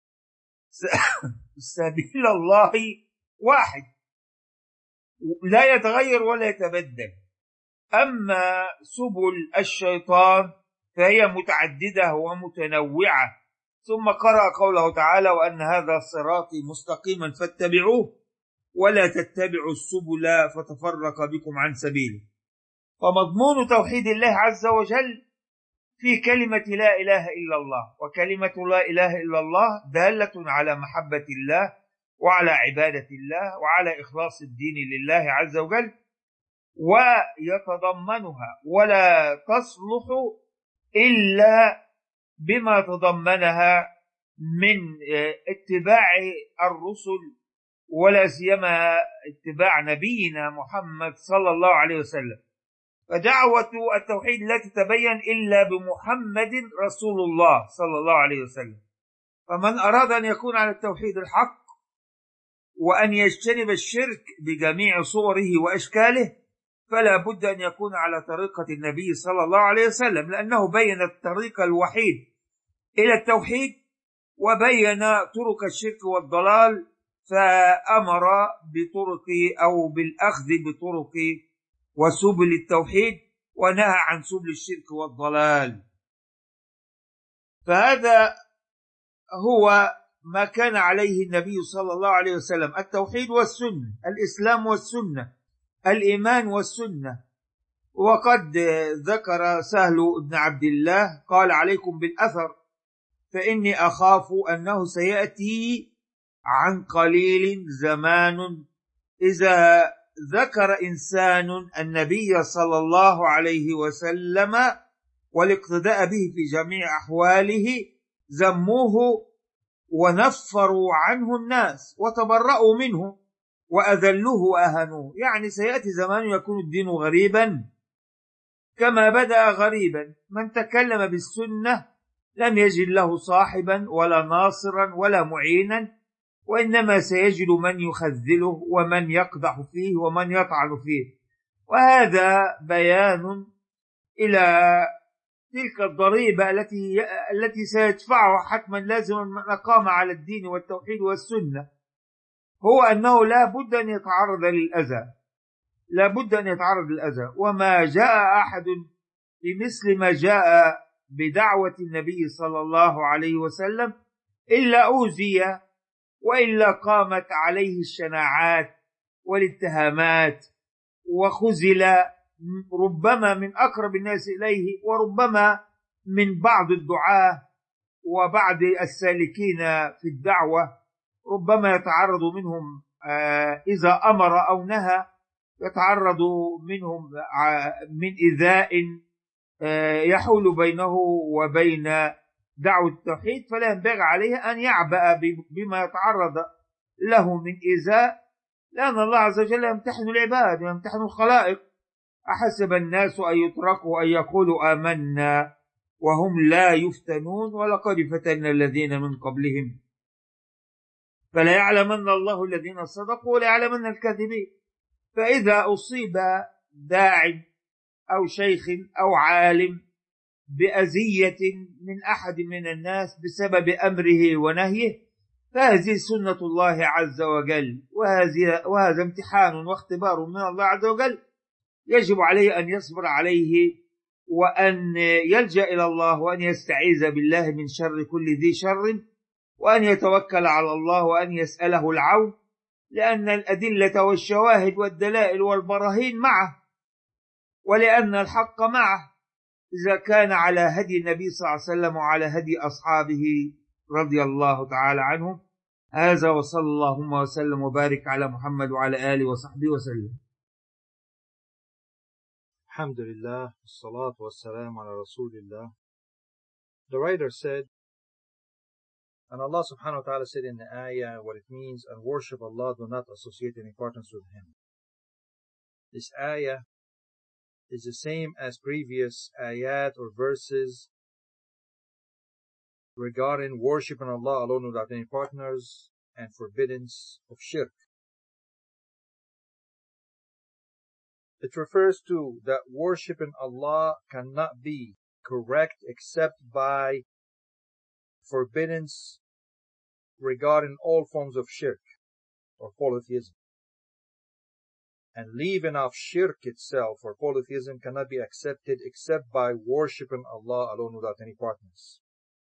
سبيل الله واحد لا يتغير ولا يتبدل. أما سبل الشيطان فهي متعددة ومتنوعة. ثم قرأ قوله تعالى: وأن هذا صراطي مستقيما فاتبعوه ولا تتبعوا السبل فتفرق بكم عن سبيله. فمضمون توحيد الله عز وجل في كلمة لا إله إلا الله، وكلمة لا إله إلا الله دالة على محبة الله وعلى عبادة الله وعلى إخلاص الدين لله عز وجل، ويتضمنها ولا تصلح إلا بما تضمنها من اتباع الرسل، ولا سيما اتباع نبينا محمد صلى الله عليه وسلم. فدعوة التوحيد لا تتبين إلا بمحمد رسول الله صلى الله عليه وسلم. فمن أراد أن يكون على التوحيد الحق وأن يجتنب الشرك بجميع صوره وأشكاله فلا بد أن يكون على طريقة النبي صلى الله عليه وسلم، لأنه بين الطريق الوحيد إلى التوحيد وبين طرق الشرك والضلال، فأمر بطرق أو بالأخذ بطرق وسبل التوحيد ونهى عن سبل الشرك والضلال. فهذا هو ما كان عليه النبي صلى الله عليه وسلم، التوحيد والسنة، الإسلام والسنة، الإيمان والسنة. وقد ذكر سهل بن عبد الله قال: عليكم بالأثر فإني أخاف أنه سيأتي عن قليل زمان إذا ذكر إنسان النبي صلى الله عليه وسلم والاقتداء به في جميع أحواله ذموه ونفروا عنه الناس وتبرأوا منه وأذلوه وأهنوه. يعني سيأتي زمان يكون الدين غريبا كما بدأ غريبا. من تكلم بالسنة لم يجد له صاحبا ولا ناصرا ولا معينا، وإنما سيجد من يخذله ومن يقدح فيه ومن يطعن فيه. وهذا بيان إلى تلك الضريبة التي التي سيدفعها حتما لازم من أقام على الدين والتوحيد والسنة، هو أنه لا بد أن يتعرض للأذى، لا بد أن يتعرض للأذى. وما جاء أحد بمثل ما جاء بدعوة النبي صلى الله عليه وسلم إلا أوذي، وإلا قامت عليه الشناعات والاتهامات وخزل، ربما من أقرب الناس إليه وربما من بعض الدعاة وبعض السالكين في الدعوة، ربما يتعرض منهم إذا أمر أو نهى، يتعرض منهم من إيذاء يحول بينه وبين دعوة التوحيد، فلا ينبغي عليه أن يعبأ بما يتعرض له من إيذاء، لأن الله عز وجل يمتحن العباد ويمتحن الخلائق. أحسب الناس أن يتركوا أن يقولوا آمنا وهم لا يفتنون ولقد فتنا الذين من قبلهم فلا يعلمن الله الذين صدقوا ولا يعلمن الكاذبين. فإذا أصيب داع أو شيخ أو عالم بأذية من أحد من الناس بسبب أمره ونهيه فهذه سنة الله عز وجل، وهذا امتحان واختبار من الله عز وجل، يجب عليه أن يصبر عليه وأن يلجأ إلى الله وأن يستعيذ بالله من شر كل ذي شر، وأن يتوكل على الله وأن يسأله العون، لأن الأدلة والشواهد والدلائل والبراهين معه، ولأن الحق معه إذا كان على هدي النبي صلى الله عليه وسلم وعلى هدي أصحابه رضي الله تعالى عنهم. هذا وصلى اللهم وسلم وبارك على محمد وعلى آله وصحبه وسلم. Alhamdulillah, salatu wassalam ala Rasulillah. The writer said, and Allah subhanahu wa ta'ala said in the ayah what it means, and worship Allah, do not associate any partners with Him. This ayah is the same as previous ayat or verses regarding worshiping Allah alone without any partners and forbiddance of shirk. It refers to that worshiping Allah cannot be correct except by forbiddance regarding all forms of shirk or polytheism. And leaving off shirk itself or polytheism cannot be accepted except by worshiping Allah alone without any partners.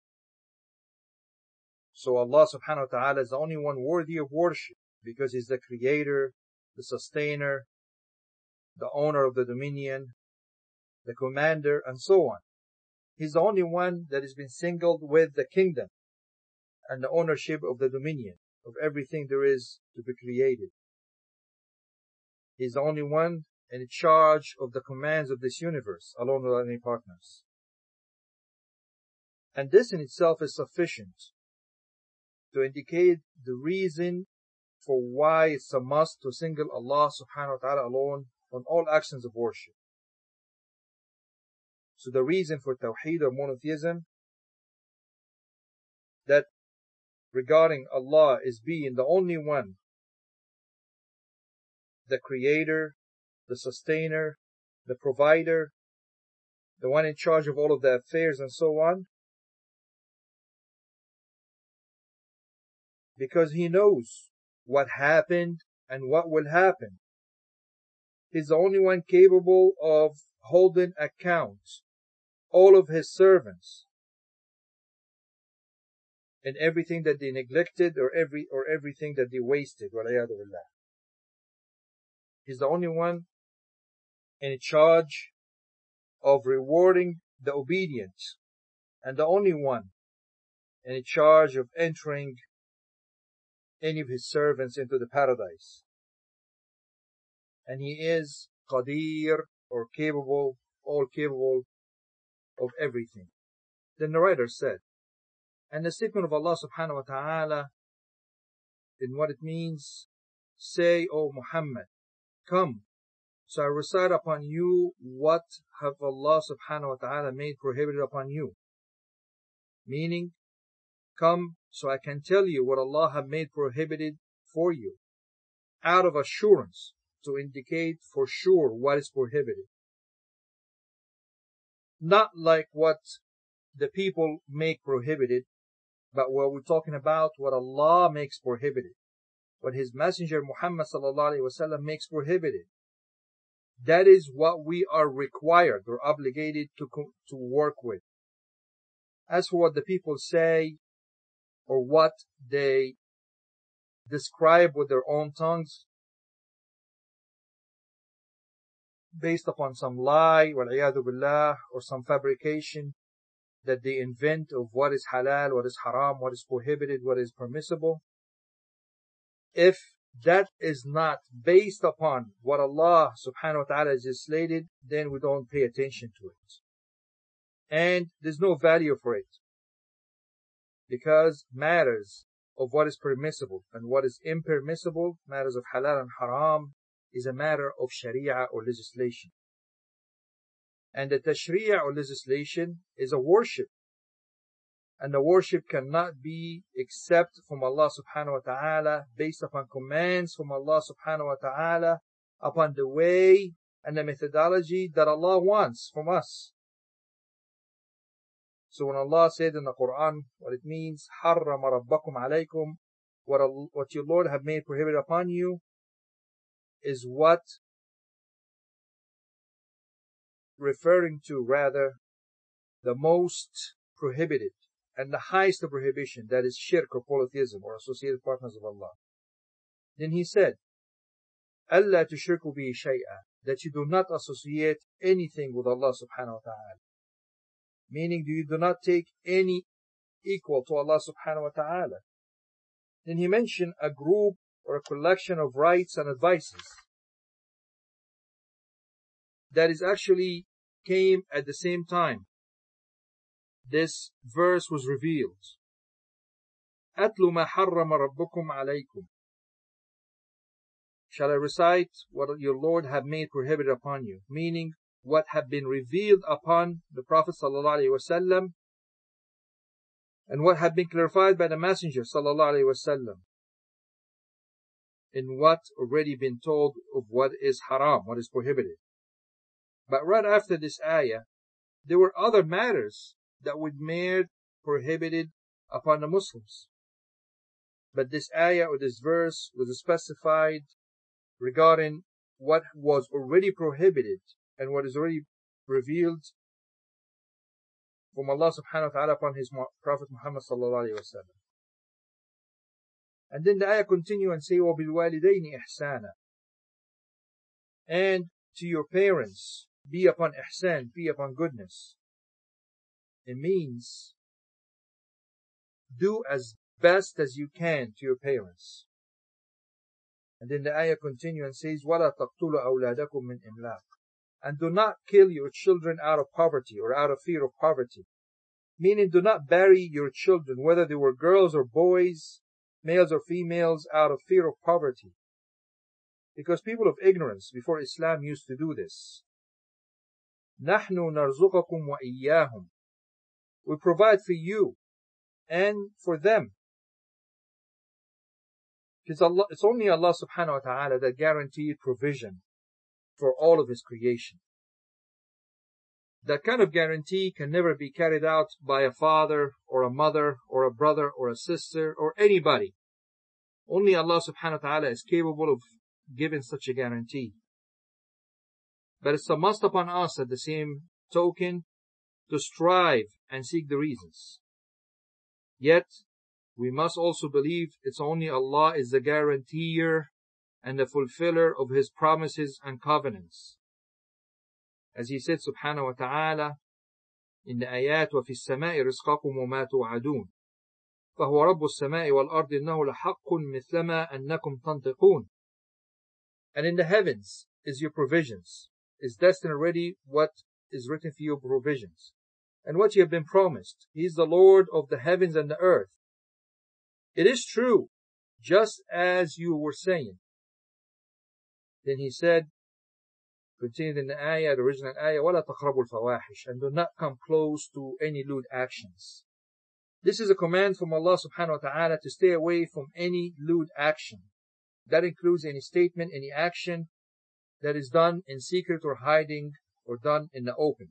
So Allah subhanahu wa ta'ala is the only one worthy of worship because He's the creator, the sustainer, the owner of the dominion, the commander, and so on. He's the only one that has been singled with the kingdom and the ownership of the dominion of everything there is to be created. He's the only one in charge of the commands of this universe, alone without any partners. And this in itself is sufficient to indicate the reason for why it's a must to single Allah subhanahu wa ta'ala alone on all actions of worship. So the reason for Tawheed or monotheism, that regarding Allah is being the only one, the creator, the sustainer, the provider, the one in charge of all of the affairs and so on, because He knows what happened and what will happen. He's the only one capable of holding account all of His servants in everything that they neglected or every or everything that they wasted. وَالْعِيَاذُ بِاللَّهِ. He's the only one in charge of rewarding the obedient, and the only one in charge of entering any of His servants into the paradise. And He is Qadir, or capable, all capable of everything. Then the writer said, and the statement of Allah subhanahu wa ta'ala, in what it means, say, O Muhammad, come, so I recite upon you what have Allah subhanahu wa ta'ala made prohibited upon you. Meaning, come, so I can tell you what Allah have made prohibited for you, out of assurance, to indicate for sure what is prohibited. Not like what the people make prohibited, but what we're talking about, what Allah makes prohibited, what His Messenger Muhammad sallallahu alaihi wasallam makes prohibited. That is what we are required or obligated to to work with. As for what the people say or what they describe with their own tongues, based upon some lie, wal-'iyadhu billah, or some fabrication that they invent of what is halal, what is haram, what is prohibited, what is permissible, if that is not based upon what Allah subhanahu wa ta'ala has legislated, then we don't pay attention to it. And there's no value for it. Because matters of what is permissible and what is impermissible, matters of halal and haram, is a matter of sharia or legislation. And the tashri'ah or legislation is a worship. And the worship cannot be except from Allah subhanahu wa ta'ala, based upon commands from Allah subhanahu wa ta'ala, upon the way and the methodology that Allah wants from us. So when Allah said in the Quran what it means, حَرَّمَ رَبَّكُمْ عَلَيْكُمْ, what, what your Lord have made prohibited upon you, is what referring to rather the most prohibited and the highest of prohibition, that is shirk or polytheism or associated partners of Allah. Then He said, أَلَّا تُشْرِكُوا بِهِ شَيْئًا, that you do not associate anything with Allah subhanahu wa ta'ala. Meaning you do not take any equal to Allah subhanahu wa ta'ala. Then He mentioned a group or a collection of rights and advices that is actually came at the same time this verse was revealed. أَتْلُ مَا حَرَّمَ رَبُّكُمْ عَلَيْكُمْ, shall I recite what your Lord have made prohibited upon you, meaning what have been revealed upon the Prophet sallallahu alaihi wasallam and what have been clarified by the Messenger sallallahu alaihi wasallam, in what already been told of what is haram, what is prohibited. But right after this ayah, there were other matters that were made prohibited upon the Muslims. But this ayah or this verse was specified regarding what was already prohibited and what is already revealed from Allah subhanahu wa ta'ala upon His Prophet Muhammad sallallahu alayhi wa sallam. And then the ayah continue and say, وَبِالْوَالِدَيْنِ إِحْسَانًا, and to your parents be upon ihsan, be upon goodness. it means do as best as you can to your parents. And then the ayah continues and says, وَلَا تَقْتُلُوا أَوْلَادَكُم مِّنْ إِمْلَاقٍ. And do not kill your children out of poverty or out of fear of poverty. Meaning, do not bury your children, whether they were girls or boys, males or females, out of fear of poverty. Because people of ignorance before Islam used to do this. نَحْنُ نَرْزُقَكُمْ وَإِيَّاهُمْ. We provide for you and for them. It's, Allah, it's only Allah subhanahu wa ta'ala that guaranteed provision for all of His creation. That kind of guarantee can never be carried out by a father or a mother or a brother or a sister or anybody. Only Allah subhanahu wa ta'ala is capable of giving such a guarantee. But it's a must upon us at the same token to strive and seek the reasons. Yet, we must also believe it's only Allah is the guaranteer and the fulfiller of His promises and covenants. As He said subhanahu wa ta'ala in the ayat, وَفِي السَّمَاءِ رِزْقَكُمْ وَمَا تُوعَدُونَ فَهُوَ رَبُّ السَّمَاءِ وَالْأَرْضِ إِنَّهُ لَحَقٌّ مِثْلَمَا أَنَّكُمْ تَنْطِقُونَ. And in the heavens is your provisions, is destined already what is written for your provisions, and what you have been promised. He is the Lord of the heavens and the earth. It is true, just as you were saying. Then He said, continued in the ayah, the original ayah, وَلَا تَقْرَبُوا الْفَوَاحِشَ. And do not come close to any lewd actions. This is a command from Allah subhanahu wa ta'ala to stay away from any lewd action. That includes any statement, any action that is done in secret or hiding or done in the open.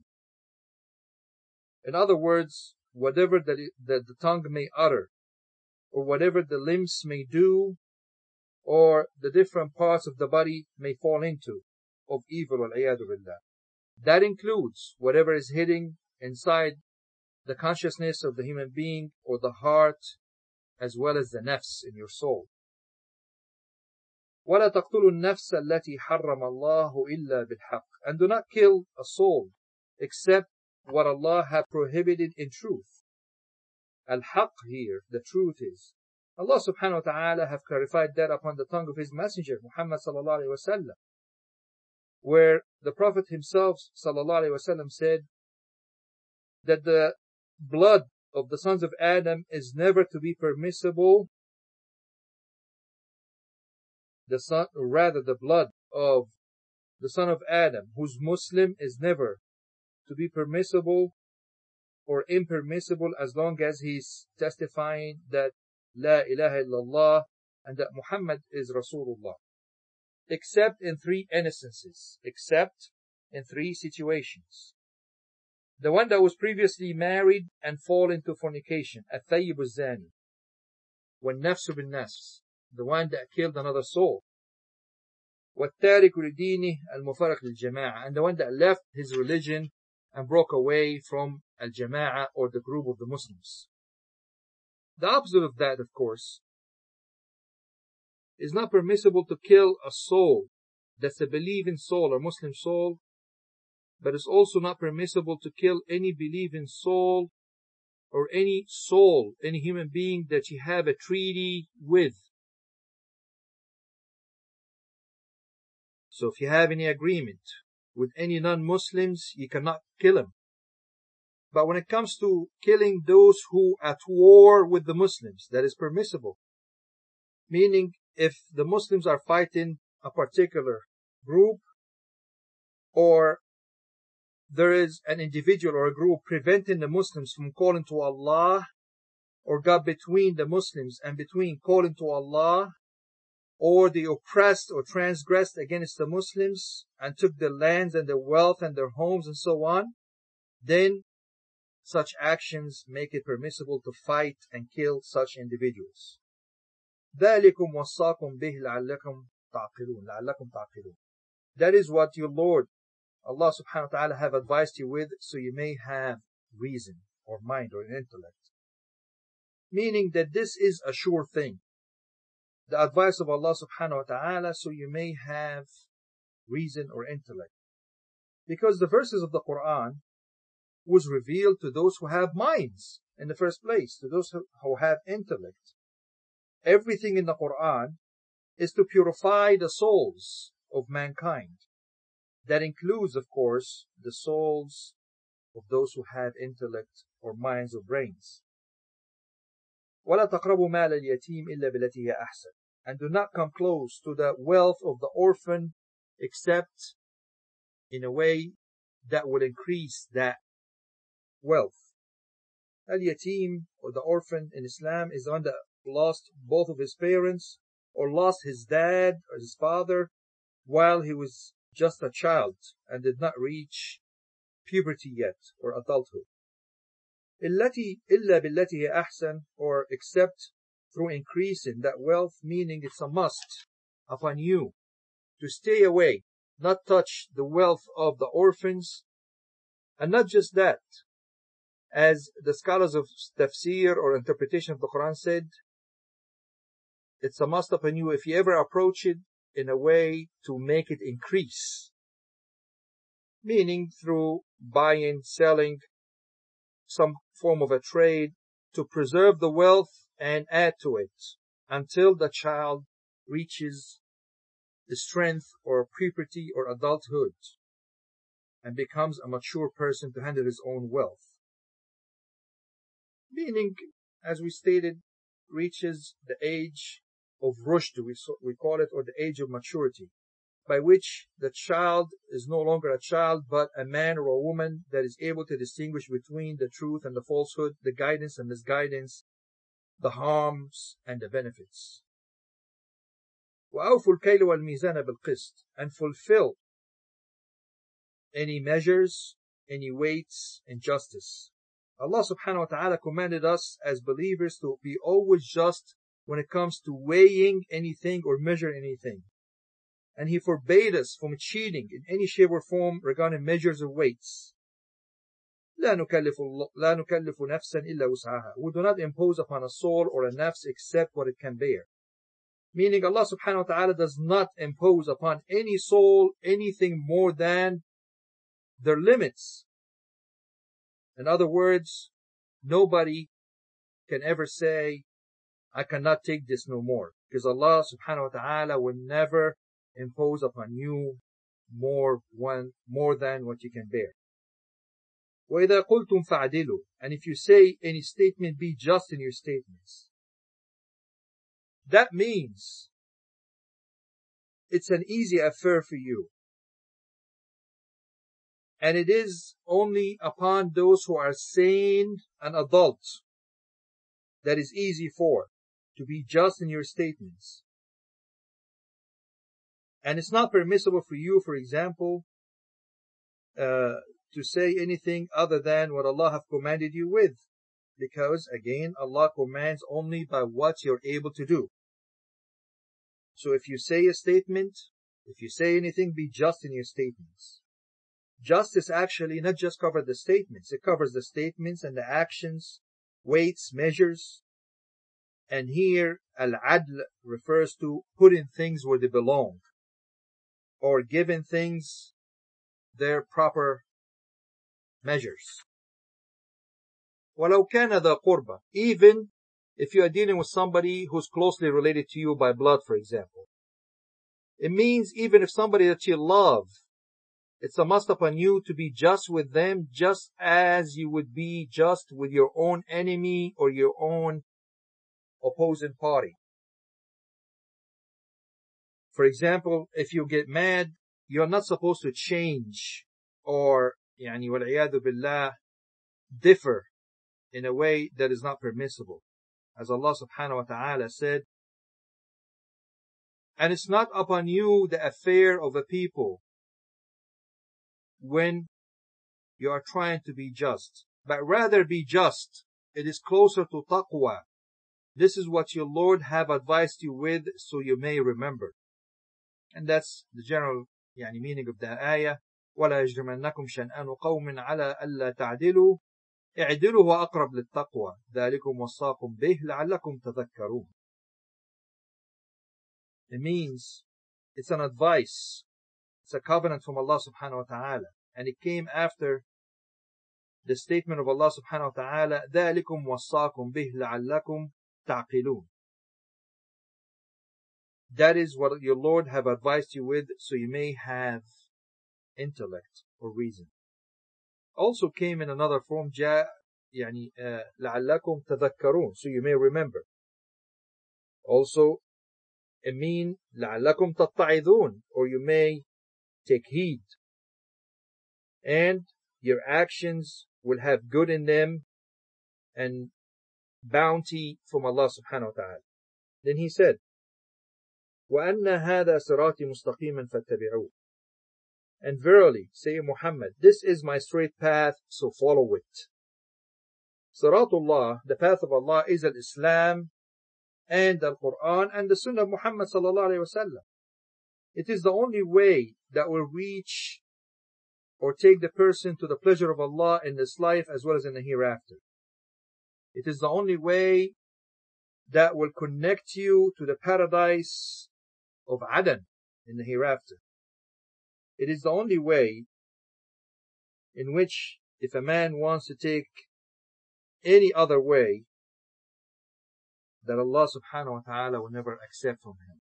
In other words, whatever that the, the tongue may utter, or whatever the limbs may do, or the different parts of the body may fall into of evil, wal-'iyadu billah. That includes whatever is hidden inside the consciousness of the human being or the heart, as well as the nafs in your soul. وَلَا تَقْتُلُوا النَّفْسَ الَّتِي حَرَّمَ اللَّهُ إِلَّا بِالْحَقِّ. And do not kill a soul except what Allah has prohibited in truth. Al-haq here, the truth is. Allah subhanahu wa ta'ala have clarified that upon the tongue of His messenger, Muhammad sallallahu alayhi wa sallam, where the Prophet himself sallallahu alayhi wa sallam said that the blood of the sons of Adam is never to be permissible. The son, or rather the blood of the son of Adam, who's Muslim, is never to be permissible or impermissible as long as he's testifying that La ilaha illallah and that Muhammad is Rasulullah. Except in three instances, except in three situations. The one that was previously married and fall into fornication, الثيب الزاني, والنفس بالنفس, the one that killed another soul, والتارك لدينه المفارق للجماعة, and the one that left his religion and broke away from al-Jama'ah, or the group of the Muslims. The opposite of that, of course, is not permissible to kill a soul that's a believing soul or Muslim soul, but it's also not permissible to kill any believing soul or any soul, any human being that you have a treaty with. So if you have any agreement with any non-Muslims, you cannot kill them. But when it comes to killing those who are at war with the Muslims, that is permissible. Meaning, if the Muslims are fighting a particular group, or there is an individual or a group preventing the Muslims from calling to Allah, or got between the Muslims and between calling to Allah, or they oppressed or transgressed against the Muslims and took their lands and their wealth and their homes and so on, then such actions make it permissible to fight and kill such individuals. ذَلِكُمْ وَصَّاكُمْ بِهِ لَعَلَّكُمْ تَعْقِلُونَ لَعَلَّكُمْ تَعْقِلُونَ. That is what your Lord, Allah subhanahu wa ta'ala, have advised you with, so you may have reason or mind or intellect. Meaning that this is a sure thing. The advice of Allah subhanahu wa ta'ala, so you may have reason or intellect. Because the verses of the Quran was revealed to those who have minds in the first place, to those who have intellect. Everything in the Quran is to purify the souls of mankind. That includes, of course, the souls of those who have intellect or minds or brains. وَلَا تَقْرَبُوا مَالَ الْيَتِيمِ إِلَّا بِالَّتِي هِيَ أَحْسَنُ. And do not come close to the wealth of the orphan except in a way that will increase that wealth. Al-yatim, or the orphan in Islam, is the one that lost both of his parents or lost his dad or his father while he was just a child and did not reach puberty yet or adulthood. Illati illa billati ahsan, or except through increasing that wealth, meaning it's a must upon you to stay away, not touch the wealth of the orphans. And not just that, as the scholars of tafsir or interpretation of the Quran said, it's a must upon you if you ever approach it in a way to make it increase, meaning through buying, selling, some form of a trade, to preserve the wealth and add to it until the child reaches the strength or puberty or adulthood and becomes a mature person to handle his own wealth. Meaning, as we stated, reaches the age of rushd, we, we call it, or the age of maturity, by which the child is no longer a child, but a man or a woman that is able to distinguish between the truth and the falsehood, the guidance and misguidance, the harms and the benefits. وَأَوْفُوا الْكَيْلَ وَالْمِيزَانَ بِالْقِسْطِ, and fulfill any measures, any weights in justice. Allah subhanahu wa ta'ala commanded us as believers to be always just when it comes to weighing anything or measure anything. And He forbade us from cheating in any shape or form regarding measures of weights. لا نكلف لا نكلف نفسا إلا وسعها. We do not impose upon a soul or a nafs except what it can bear. Meaning Allah subhanahu wa ta'ala does not impose upon any soul anything more than their limits. In other words, nobody can ever say, I cannot take this no more. Because Allah subhanahu wa ta'ala will never impose upon you more one more than what you can bear. وَإِذَا قُلْتُمْ فَعْدِلُوا, and if you say any statement, be just in your statements. That means it's an easy affair for you. And it is only upon those who are sane and adult that is easy for, to be just in your statements. And it's not permissible for you, for example, uh, to say anything other than what Allah have commanded you with. Because, again, Allah commands only by what you're able to do. So if you say a statement, if you say anything, be just in your statements. Justice actually not just covers the statements, it covers the statements and the actions, weights, measures. And here, al-adl refers to putting things where they belong, or giving things their proper measures. وَلَوْ كَانَ ذَا قُرْبَى, even if you are dealing with somebody who's closely related to you by blood, for example. It means even if somebody that you love, it's a must upon you to be just with them, just as you would be just with your own enemy or your own opposing party. For example, if you get mad, you're not supposed to change or, yani wal-iyadu billah, differ in a way that is not permissible. As Allah subhanahu wa ta'ala said, and it's not upon you the affair of a people when you are trying to be just, but rather be just. It is closer to taqwa. This is what your Lord have advised you with, so you may remember. And that's the general يعني, meaning of the ayah. وَلَا يَجْرِمَنَّكُمْ شَنْآنُ قَوْمٍ عَلَىٰ أَلَّا تَعْدِلُوا اعْدِلُوا وَأَقْرَبْ لِلتَّقْوَى ذَلِكُمْ وَصَّاكُمْ بِهِ لَعَلَّكُمْ تَذَكَّرُونَ. It means it's an advice. It's a covenant from Allah subhanahu wa ta'ala. And it came after the statement of Allah subhanahu wa ta'ala, ذَلِكُمْ وَصَّاكُمْ بِهِ لَعَلَّكُمْ تَعْقِلُونَ. That is what your Lord have advised you with, so you may have intellect or reason. Also came in another form, جاء يعني uh, لَعَلَّكُمْ تَذَكَّرُونَ, so you may remember. Also, it mean لَعَلَّكُمْ تَتَّعِذُونَ, or you may take heed. And your actions will have good in them and bounty from Allah subhanahu wa ta'ala. Then he said, وَأَنَّ هَذَا صِرَاطِي مُسْتَقِيمًا فَاتَّبِعُوهُ. And verily, say Muhammad, this is my straight path, so follow it. Siratullah, the path of Allah, is al-Islam and al-Quran and the Sunnah of Muhammad sallallahu alayhi wa sallam. It is the only way that will reach or take the person to the pleasure of Allah in this life as well as in the hereafter. It is the only way that will connect you to the paradise of Adan in the hereafter. It is the only way in which if a man wants to take any other way, that Allah subhanahu wa ta'ala will never accept from him.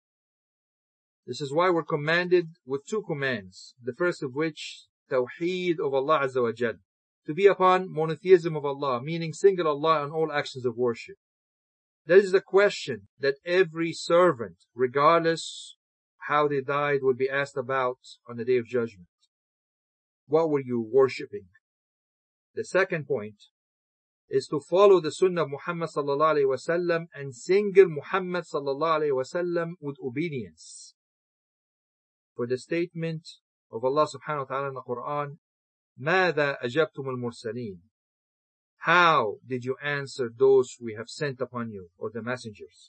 This is why we're commanded with two commands. The first of which, Tawheed of Allah Azza wa Jal. To be upon monotheism of Allah, meaning single Allah in all actions of worship. That is the question that every servant, regardless how they died, will be asked about on the Day of Judgment. What were you worshipping? The second point is to follow the Sunnah of Muhammad sallallahu alayhi wa sallam and single Muhammad sallallahu alayhi wa sallam with obedience. For the statement of Allah subhanahu wa ta'ala in the Quran, ماذا أجبتم المرسلين? How did you answer those we have sent upon you, or the messengers?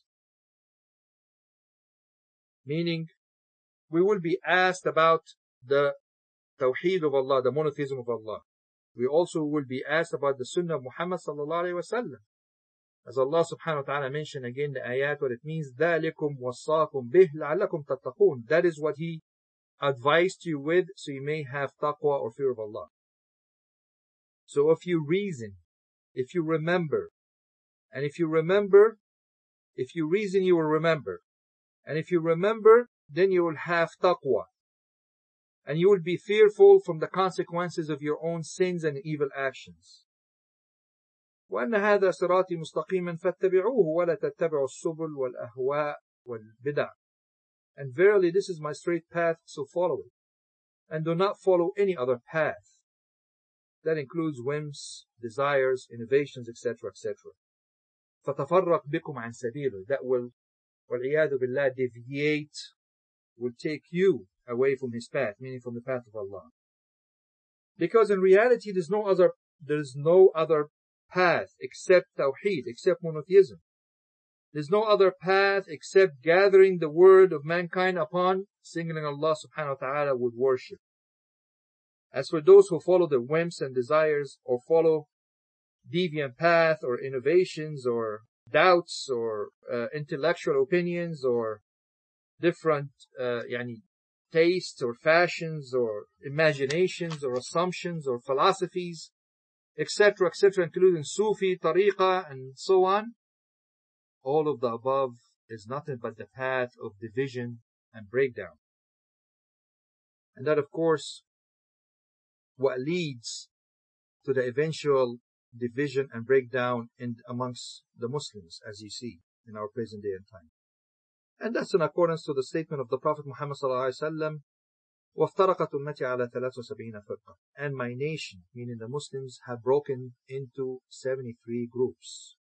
Meaning, we will be asked about the Tawheed of Allah, the monotheism of Allah. We also will be asked about the Sunnah of Muhammad sallallahu alayhi wa sallam. As Allah subhanahu wa ta'ala mentioned again the ayat, what it means, ذَلِكُمْ وَصَّاكُمْ بِهِ لَعَلَّكُمْ تَتَّقُونَ. That is what He advised you with, so you may have taqwa or fear of Allah. So if you reason, if you remember, and if you remember, if you reason, you will remember. And if you remember, then you will have taqwa. And you will be fearful from the consequences of your own sins and evil actions. وَأَنَّ هَذَا صِرَاطِي مُسْتَقِيمًا فَاتَّبِعُوهُ وَلَا تَتَّبِعُوا السُّبُلَ وَالْأَهْوَاءَ وَالْبِدَعَ. And verily this is my straight path, so follow it. And do not follow any other path. That includes whims, desires, innovations, et cetera, et cetera. فَتَفَرَّقْ بِكُمْ عَنْ سَبِيلِهِ. That will, وَالْعِيَاذُ بِاللَّهِ, deviate, will take you away from His path, meaning from the path of Allah. Because in reality, there's no other, there's no other path except Tawheed, except monotheism. There's no other path except gathering the word of mankind upon singling Allah subhanahu wa ta'ala with worship. As for those who follow their whims and desires, or follow deviant path, or innovations, or doubts, or uh, intellectual opinions, or different uh, yani, tastes, or fashions, or imaginations, or assumptions, or philosophies, et cetera, et cetera, including Sufi, Tariqah, and so on, all of the above is nothing but the path of division and breakdown. And that, of course, what leads to the eventual division and breakdown in amongst the Muslims, as you see in our present day and time. And that's in accordance to the statement of the Prophet Muhammad sallallahu alaihi wasallam, وَافْتَرَقَتْ أُمَّتِي عَلَى ثَلَاثٍ وَسَبْعِينَ فِرْقَةً. And my nation, meaning the Muslims, have broken into seventy-three groups.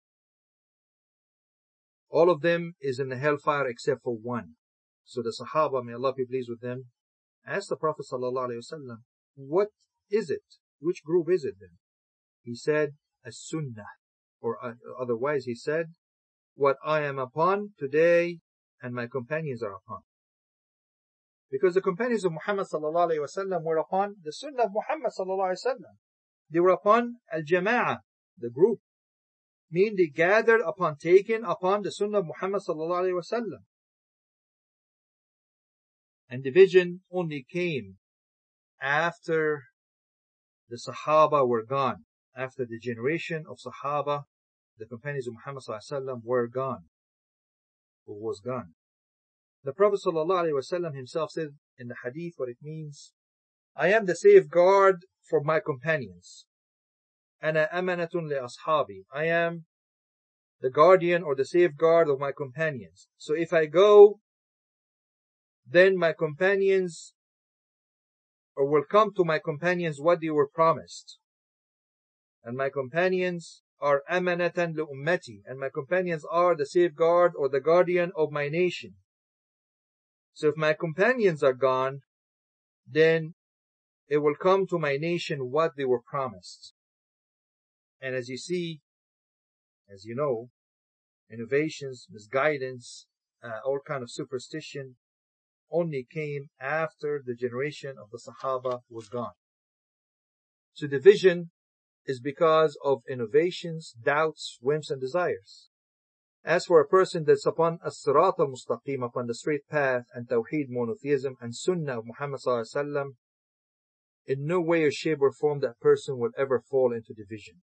All of them is in the hellfire except for one. So the Sahaba, may Allah be pleased with them, asked the Prophet sallallahu alaihi wasallam, what is it? Which group is it then? He said, as-sunnah. Or uh, otherwise he said, what I am upon today and my companions are upon. Because the companions of Muhammad sallallahu alaihi wasallam were upon the sunnah of Muhammad sallallahu alaihi wasallam. They were upon al-jama'ah, the group. Meaning they gathered upon taking upon the sunnah of Muhammad sallallahu alaihi wasallam. And division only came after the Sahaba were gone. After the generation of Sahaba, the companions of Muhammad sallallahu alaihi wasallam were gone, or was gone. The Prophet sallallahu alaihi wasallam himself said in the hadith what it means: I am the safeguard for my companions. أنا أمنة لأصحابي. I am the guardian or the safeguard of my companions. So if I go, then my companions, or will come to my companions what they were promised. And my companions are amanatan li ummati, and my companions are the safeguard or the guardian of my nation. So if my companions are gone, then it will come to my nation what they were promised. And as you see, as you know, innovations, misguidance, uh, all kind of superstition only came after the generation of the Sahaba was gone. So division is because of innovations, doubts, whims and desires. As for a person that's upon as-sirat al-mustaqim, upon the straight path, and tawheed, monotheism, and sunnah of Muhammad sallallahu alaihi wasallam, in no way or shape or form that person will ever fall into division.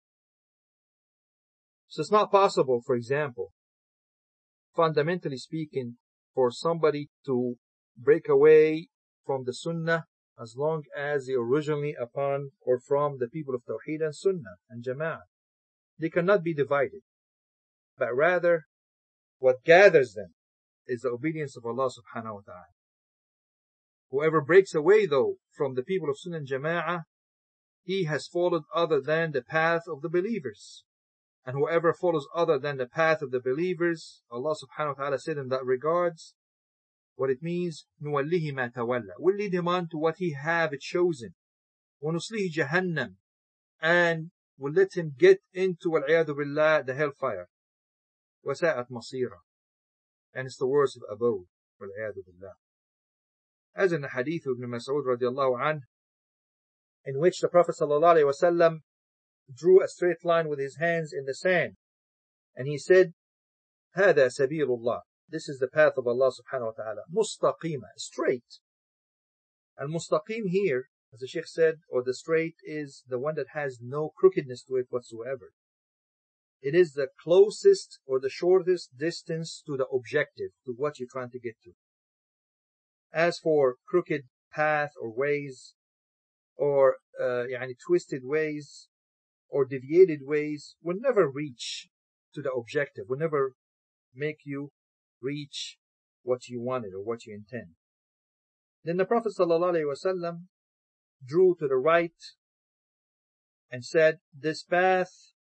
So it's not possible, for example, fundamentally speaking, for somebody to break away from the sunnah as long as they originally upon or from the people of Tawheed and Sunnah and Jama'ah. They cannot be divided, but rather what gathers them is the obedience of Allah subhanahu wa ta'ala. Whoever breaks away though from the people of Sunnah and Jama'ah, he has followed other than the path of the believers. And whoever follows other than the path of the believers, Allah subhanahu wa ta'ala said in that regards, what it means, نُوَلِّهِ مَا تَوَلَّى. We'll lead him on to what he have chosen. وَنُصْلِهِ جَهَنَّمْ. And we'll let him get into, وَالْعِيَاذُ بِاللَّهِ, the hellfire. وَسَاءَتْ مَصِيرًا. And it's the worst of abode. وَالْعِيَاذُ بِاللَّهِ. As in the hadith of Ibn Mas'ud radiallahu anhu, in which the Prophet sallallahu alaihi wasallam drew a straight line with his hands in the sand. And he said, هَذَا سَبِيلُ اللَّهِ. This is the path of Allah subhanahu wa ta'ala. Mustaqima, straight. And mustaqim here, as the Sheikh said, or the straight, is the one that has no crookedness to it whatsoever. It is the closest or the shortest distance to the objective, to what you're trying to get to. As for crooked path or ways, or uh, yani twisted ways, or deviated ways, will never reach to the objective, will never make you reach what you wanted or what you intend. Then the Prophet ﷺ drew to the right and said, this path,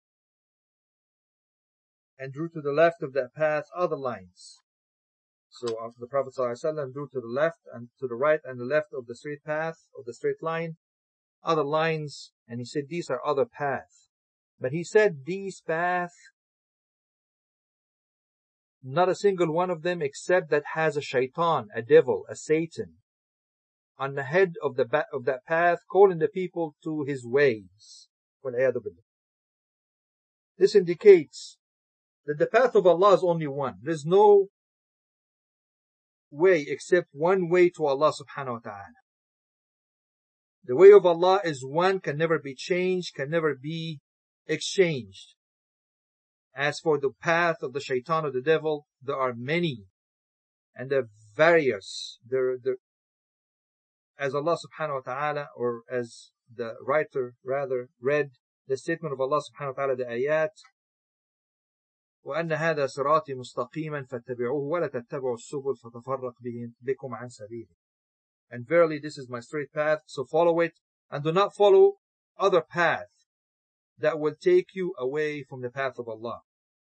and drew to the left of that path other lines. So after the Prophet ﷺ drew to the left and to the right and the left of the straight path, of the straight line, other lines, and he said these are other paths. But he said these paths, not a single one of them except that has a shaitan, a devil, a Satan, on the head of the ba- of that path, calling the people to his ways. This indicates that the path of Allah is only one. There's no way except one way to Allah subhanahu wa ta'ala. The way of Allah is one, can never be changed, can never be exchanged. As for the path of the shaitan or the devil, there are many, and they're various. They're, they're, as Allah subhanahu wa ta'ala, or as the writer rather read the statement of Allah subhanahu wa ta'ala, the ayat, وَأَنَّ هَذَا صِرَاطِي مُسْتَقِيمًا فَاتَّبِعُوهُ وَلَا تَتَّبِعُوا السُّبُلَ فَتَفَرَّقَ بِكُمْ عَنْ سَبِيلِهِ. And verily this is my straight path, so follow it, and do not follow other path that will take you away from the path of Allah.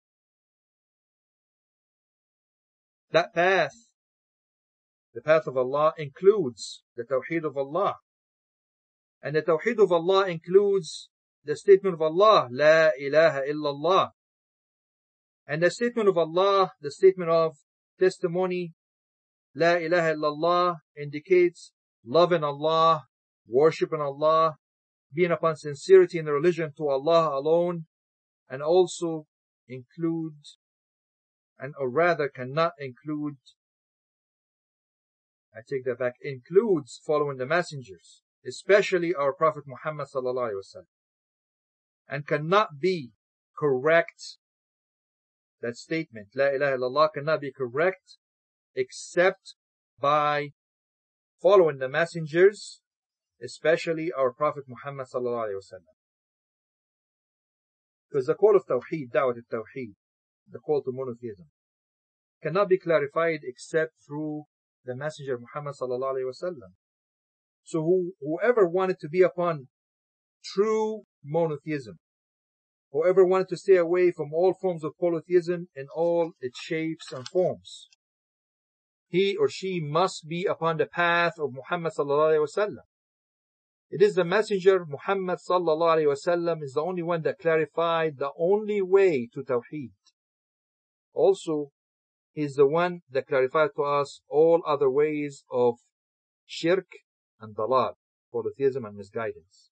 That path, the path of Allah, includes the Tawheed of Allah. And the Tawheed of Allah includes the statement of Allah, La ilaha illallah. And the statement of Allah, the statement of testimony, La ilaha illallah, indicates loving Allah, worshiping Allah, being upon sincerity in the religion to Allah alone, and also include, and or rather cannot include, I take that back, includes following the messengers, especially our Prophet Muhammad sallallahu alaihi wasallam, and cannot be correct. That statement, La ilaha illallah, cannot be correct except by following the messengers, especially our Prophet Muhammad sallallahu alaihi wasallam. Because the call of Tawheed, Da'wat al-Tawheed, the call to monotheism, cannot be clarified except through the Messenger Muhammad sallallahu alaihi wasallam. So who, whoever wanted to be upon true monotheism, whoever wanted to stay away from all forms of polytheism in all its shapes and forms, he or she must be upon the path of Muhammad sallallahu alaihi wasallam. It is the Messenger Muhammad sallallahu alaihi wasallam is the only one that clarified the only way to Tawheed. Also, he is the one that clarified to us all other ways of shirk and dalal, polytheism and misguidance.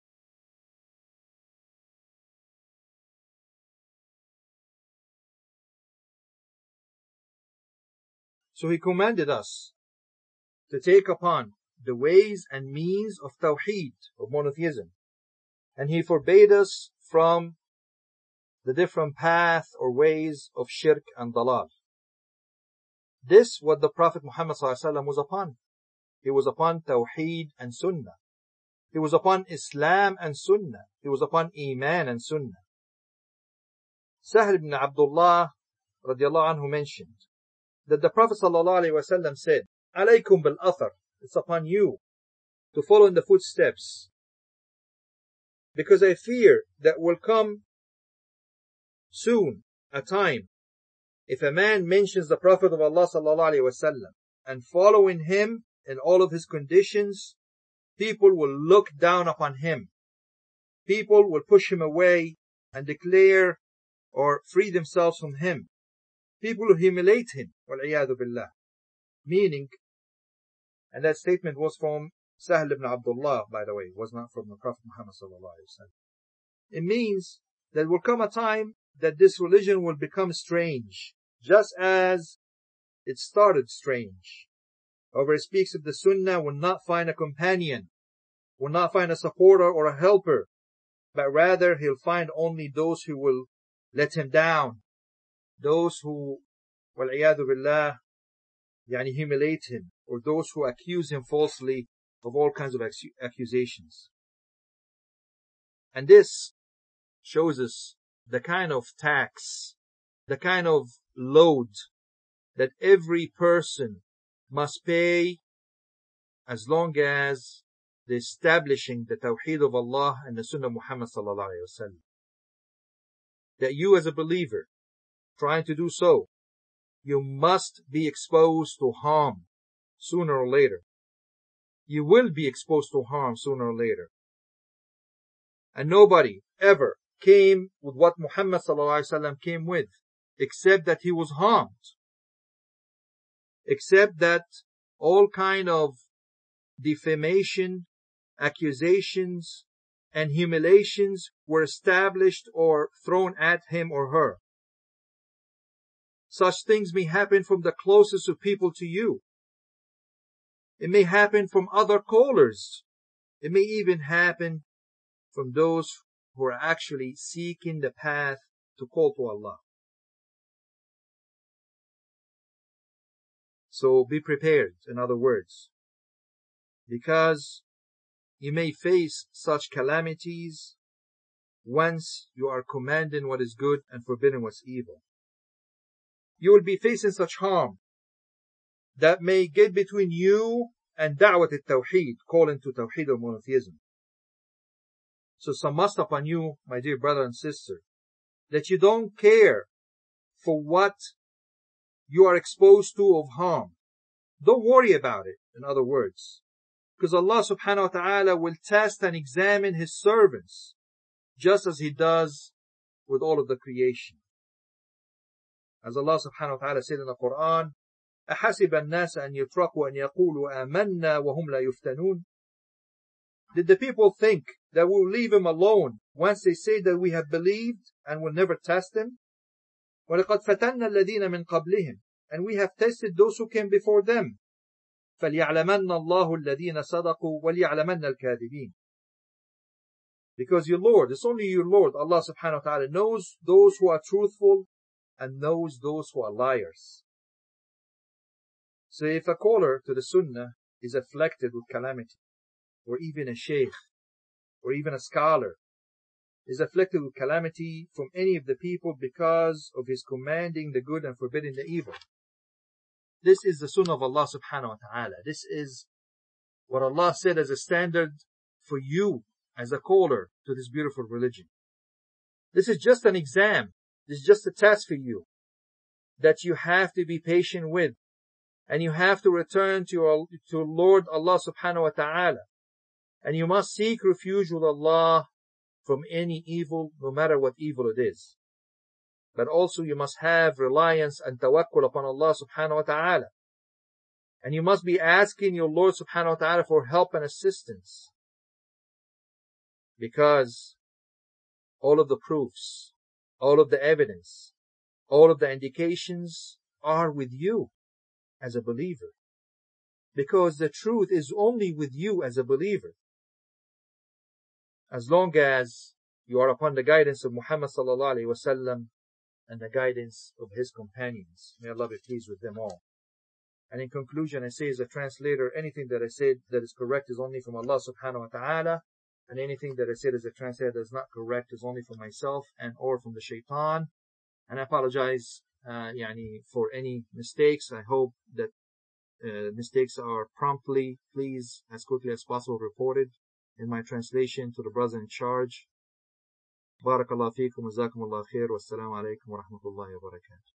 So he commanded us to take upon the ways and means of Tawheed, of monotheism. And he forbade us from the different paths or ways of shirk and dalal. This what the Prophet Muhammad sallallahu alaihi wasallam was upon. He was upon Tawheed and Sunnah. He was upon Islam and Sunnah. He was upon Iman and Sunnah. Sahl ibn Abdullah radiallahu anhu mentioned that the Prophet sallallahu alaihi wasallam said, Alaykum bil athar, it's upon you to follow in the footsteps, because I fear that will come soon a time if a man mentions the Prophet of Allah sallallahu alaihi wasallam and following him in all of his conditions, people will look down upon him. People will push him away and declare or free themselves from him. People will humiliate him. Wal-iyadu billah. Meaning, and that statement was from Sahl ibn Abdullah, by the way, it was not from the Prophet Muhammad sallallahu alaihi wasallam. It means that will come a time that this religion will become strange, just as it started strange. However, it speaks of the Sunnah will not find a companion, will not find a supporter or a helper, but rather he'll find only those who will let him down, those who, wal-iyadu billah, yani humiliate him, or those who accuse him falsely of all kinds of accusations. And this shows us the kind of tax, the kind of load that every person must pay as long as the establishing the Tawheed of Allah and the Sunnah of Muhammad sallallahu alaihi wasallam. That you as a believer, trying to do so, you must be exposed to harm sooner or later. You will be exposed to harm sooner or later. And nobody ever came with what Muhammad sallallahu alaihi wasallam came with, except that he was harmed. Except that all kind of defamation, accusations, and humiliations were established or thrown at him or her. Such things may happen from the closest of people to you. It may happen from other callers. It may even happen from those who are actually seeking the path to call to Allah. So be prepared, in other words, because you may face such calamities once you are commanding what is good and forbidding what's evil. You will be facing such harm that may get between you and Da'wat al-Tawheed, calling to Tawheed or monotheism. So some must upon you, my dear brother and sister, that you don't care for what you are exposed to of harm. Don't worry about it, in other words. Because Allah subhanahu wa ta'ala will test and examine His servants, just as He does with all of the creation. As Allah subhanahu wa ta'ala said in the Quran, أَحَسِبَ النَّاسَ أَن يُتْرَكُوا أَن يَقُولُوا آمَنَّا وَهُمْ لَا يُفْتَنُونَ. Did the people think that we'll leave Him alone once they say that we have believed and will never test Him? وَلَقَدْ فَتَنَّا الَّذِينَ مِنْ قَبْلِهِمْ. And we have tested those who came before them. فَلْيَعْلَمَنَّ اللَّهُ الَّذِينَ صَدَقُوا وَلْيَعْلَمَنَّ الْكَاذِبِينَ. Because your Lord, it's only your Lord, Allah subhanahu wa ta'ala, knows those who are truthful and knows those who are liars. So if a caller to the Sunnah is afflicted with calamity, or even a sheikh, or even a scholar, is afflicted with calamity from any of the people because of his commanding the good and forbidding the evil, this is the Sunnah of Allah subhanahu wa ta'ala. This is what Allah said as a standard for you as a caller to this beautiful religion. This is just an exam. This is just a test for you that you have to be patient with. And you have to return to your, to Lord Allah subhanahu wa ta'ala. And you must seek refuge with Allah from any evil, no matter what evil it is. But also you must have reliance and tawakkul upon Allah subhanahu wa ta'ala. And you must be asking your Lord subhanahu wa ta'ala for help and assistance. Because all of the proofs, all of the evidence, all of the indications are with you as a believer. Because the truth is only with you as a believer. As long as you are upon the guidance of Muhammad sallallahu alaihi wasallam and the guidance of his companions. May Allah be pleased with them all. And in conclusion, I say as a translator, anything that I said that is correct is only from Allah subhanahu wa ta'ala. And anything that I said as a translator that is not correct is only from myself and or from the shaitan. And I apologize uh, yani, for any mistakes. I hope that uh, mistakes are promptly, please, as quickly as possible reported in my translation to the brother in charge. Barakallahu feekum, jazakumullahu khair, wassalamu alaikum wa rahmatullahi wa barakatuh.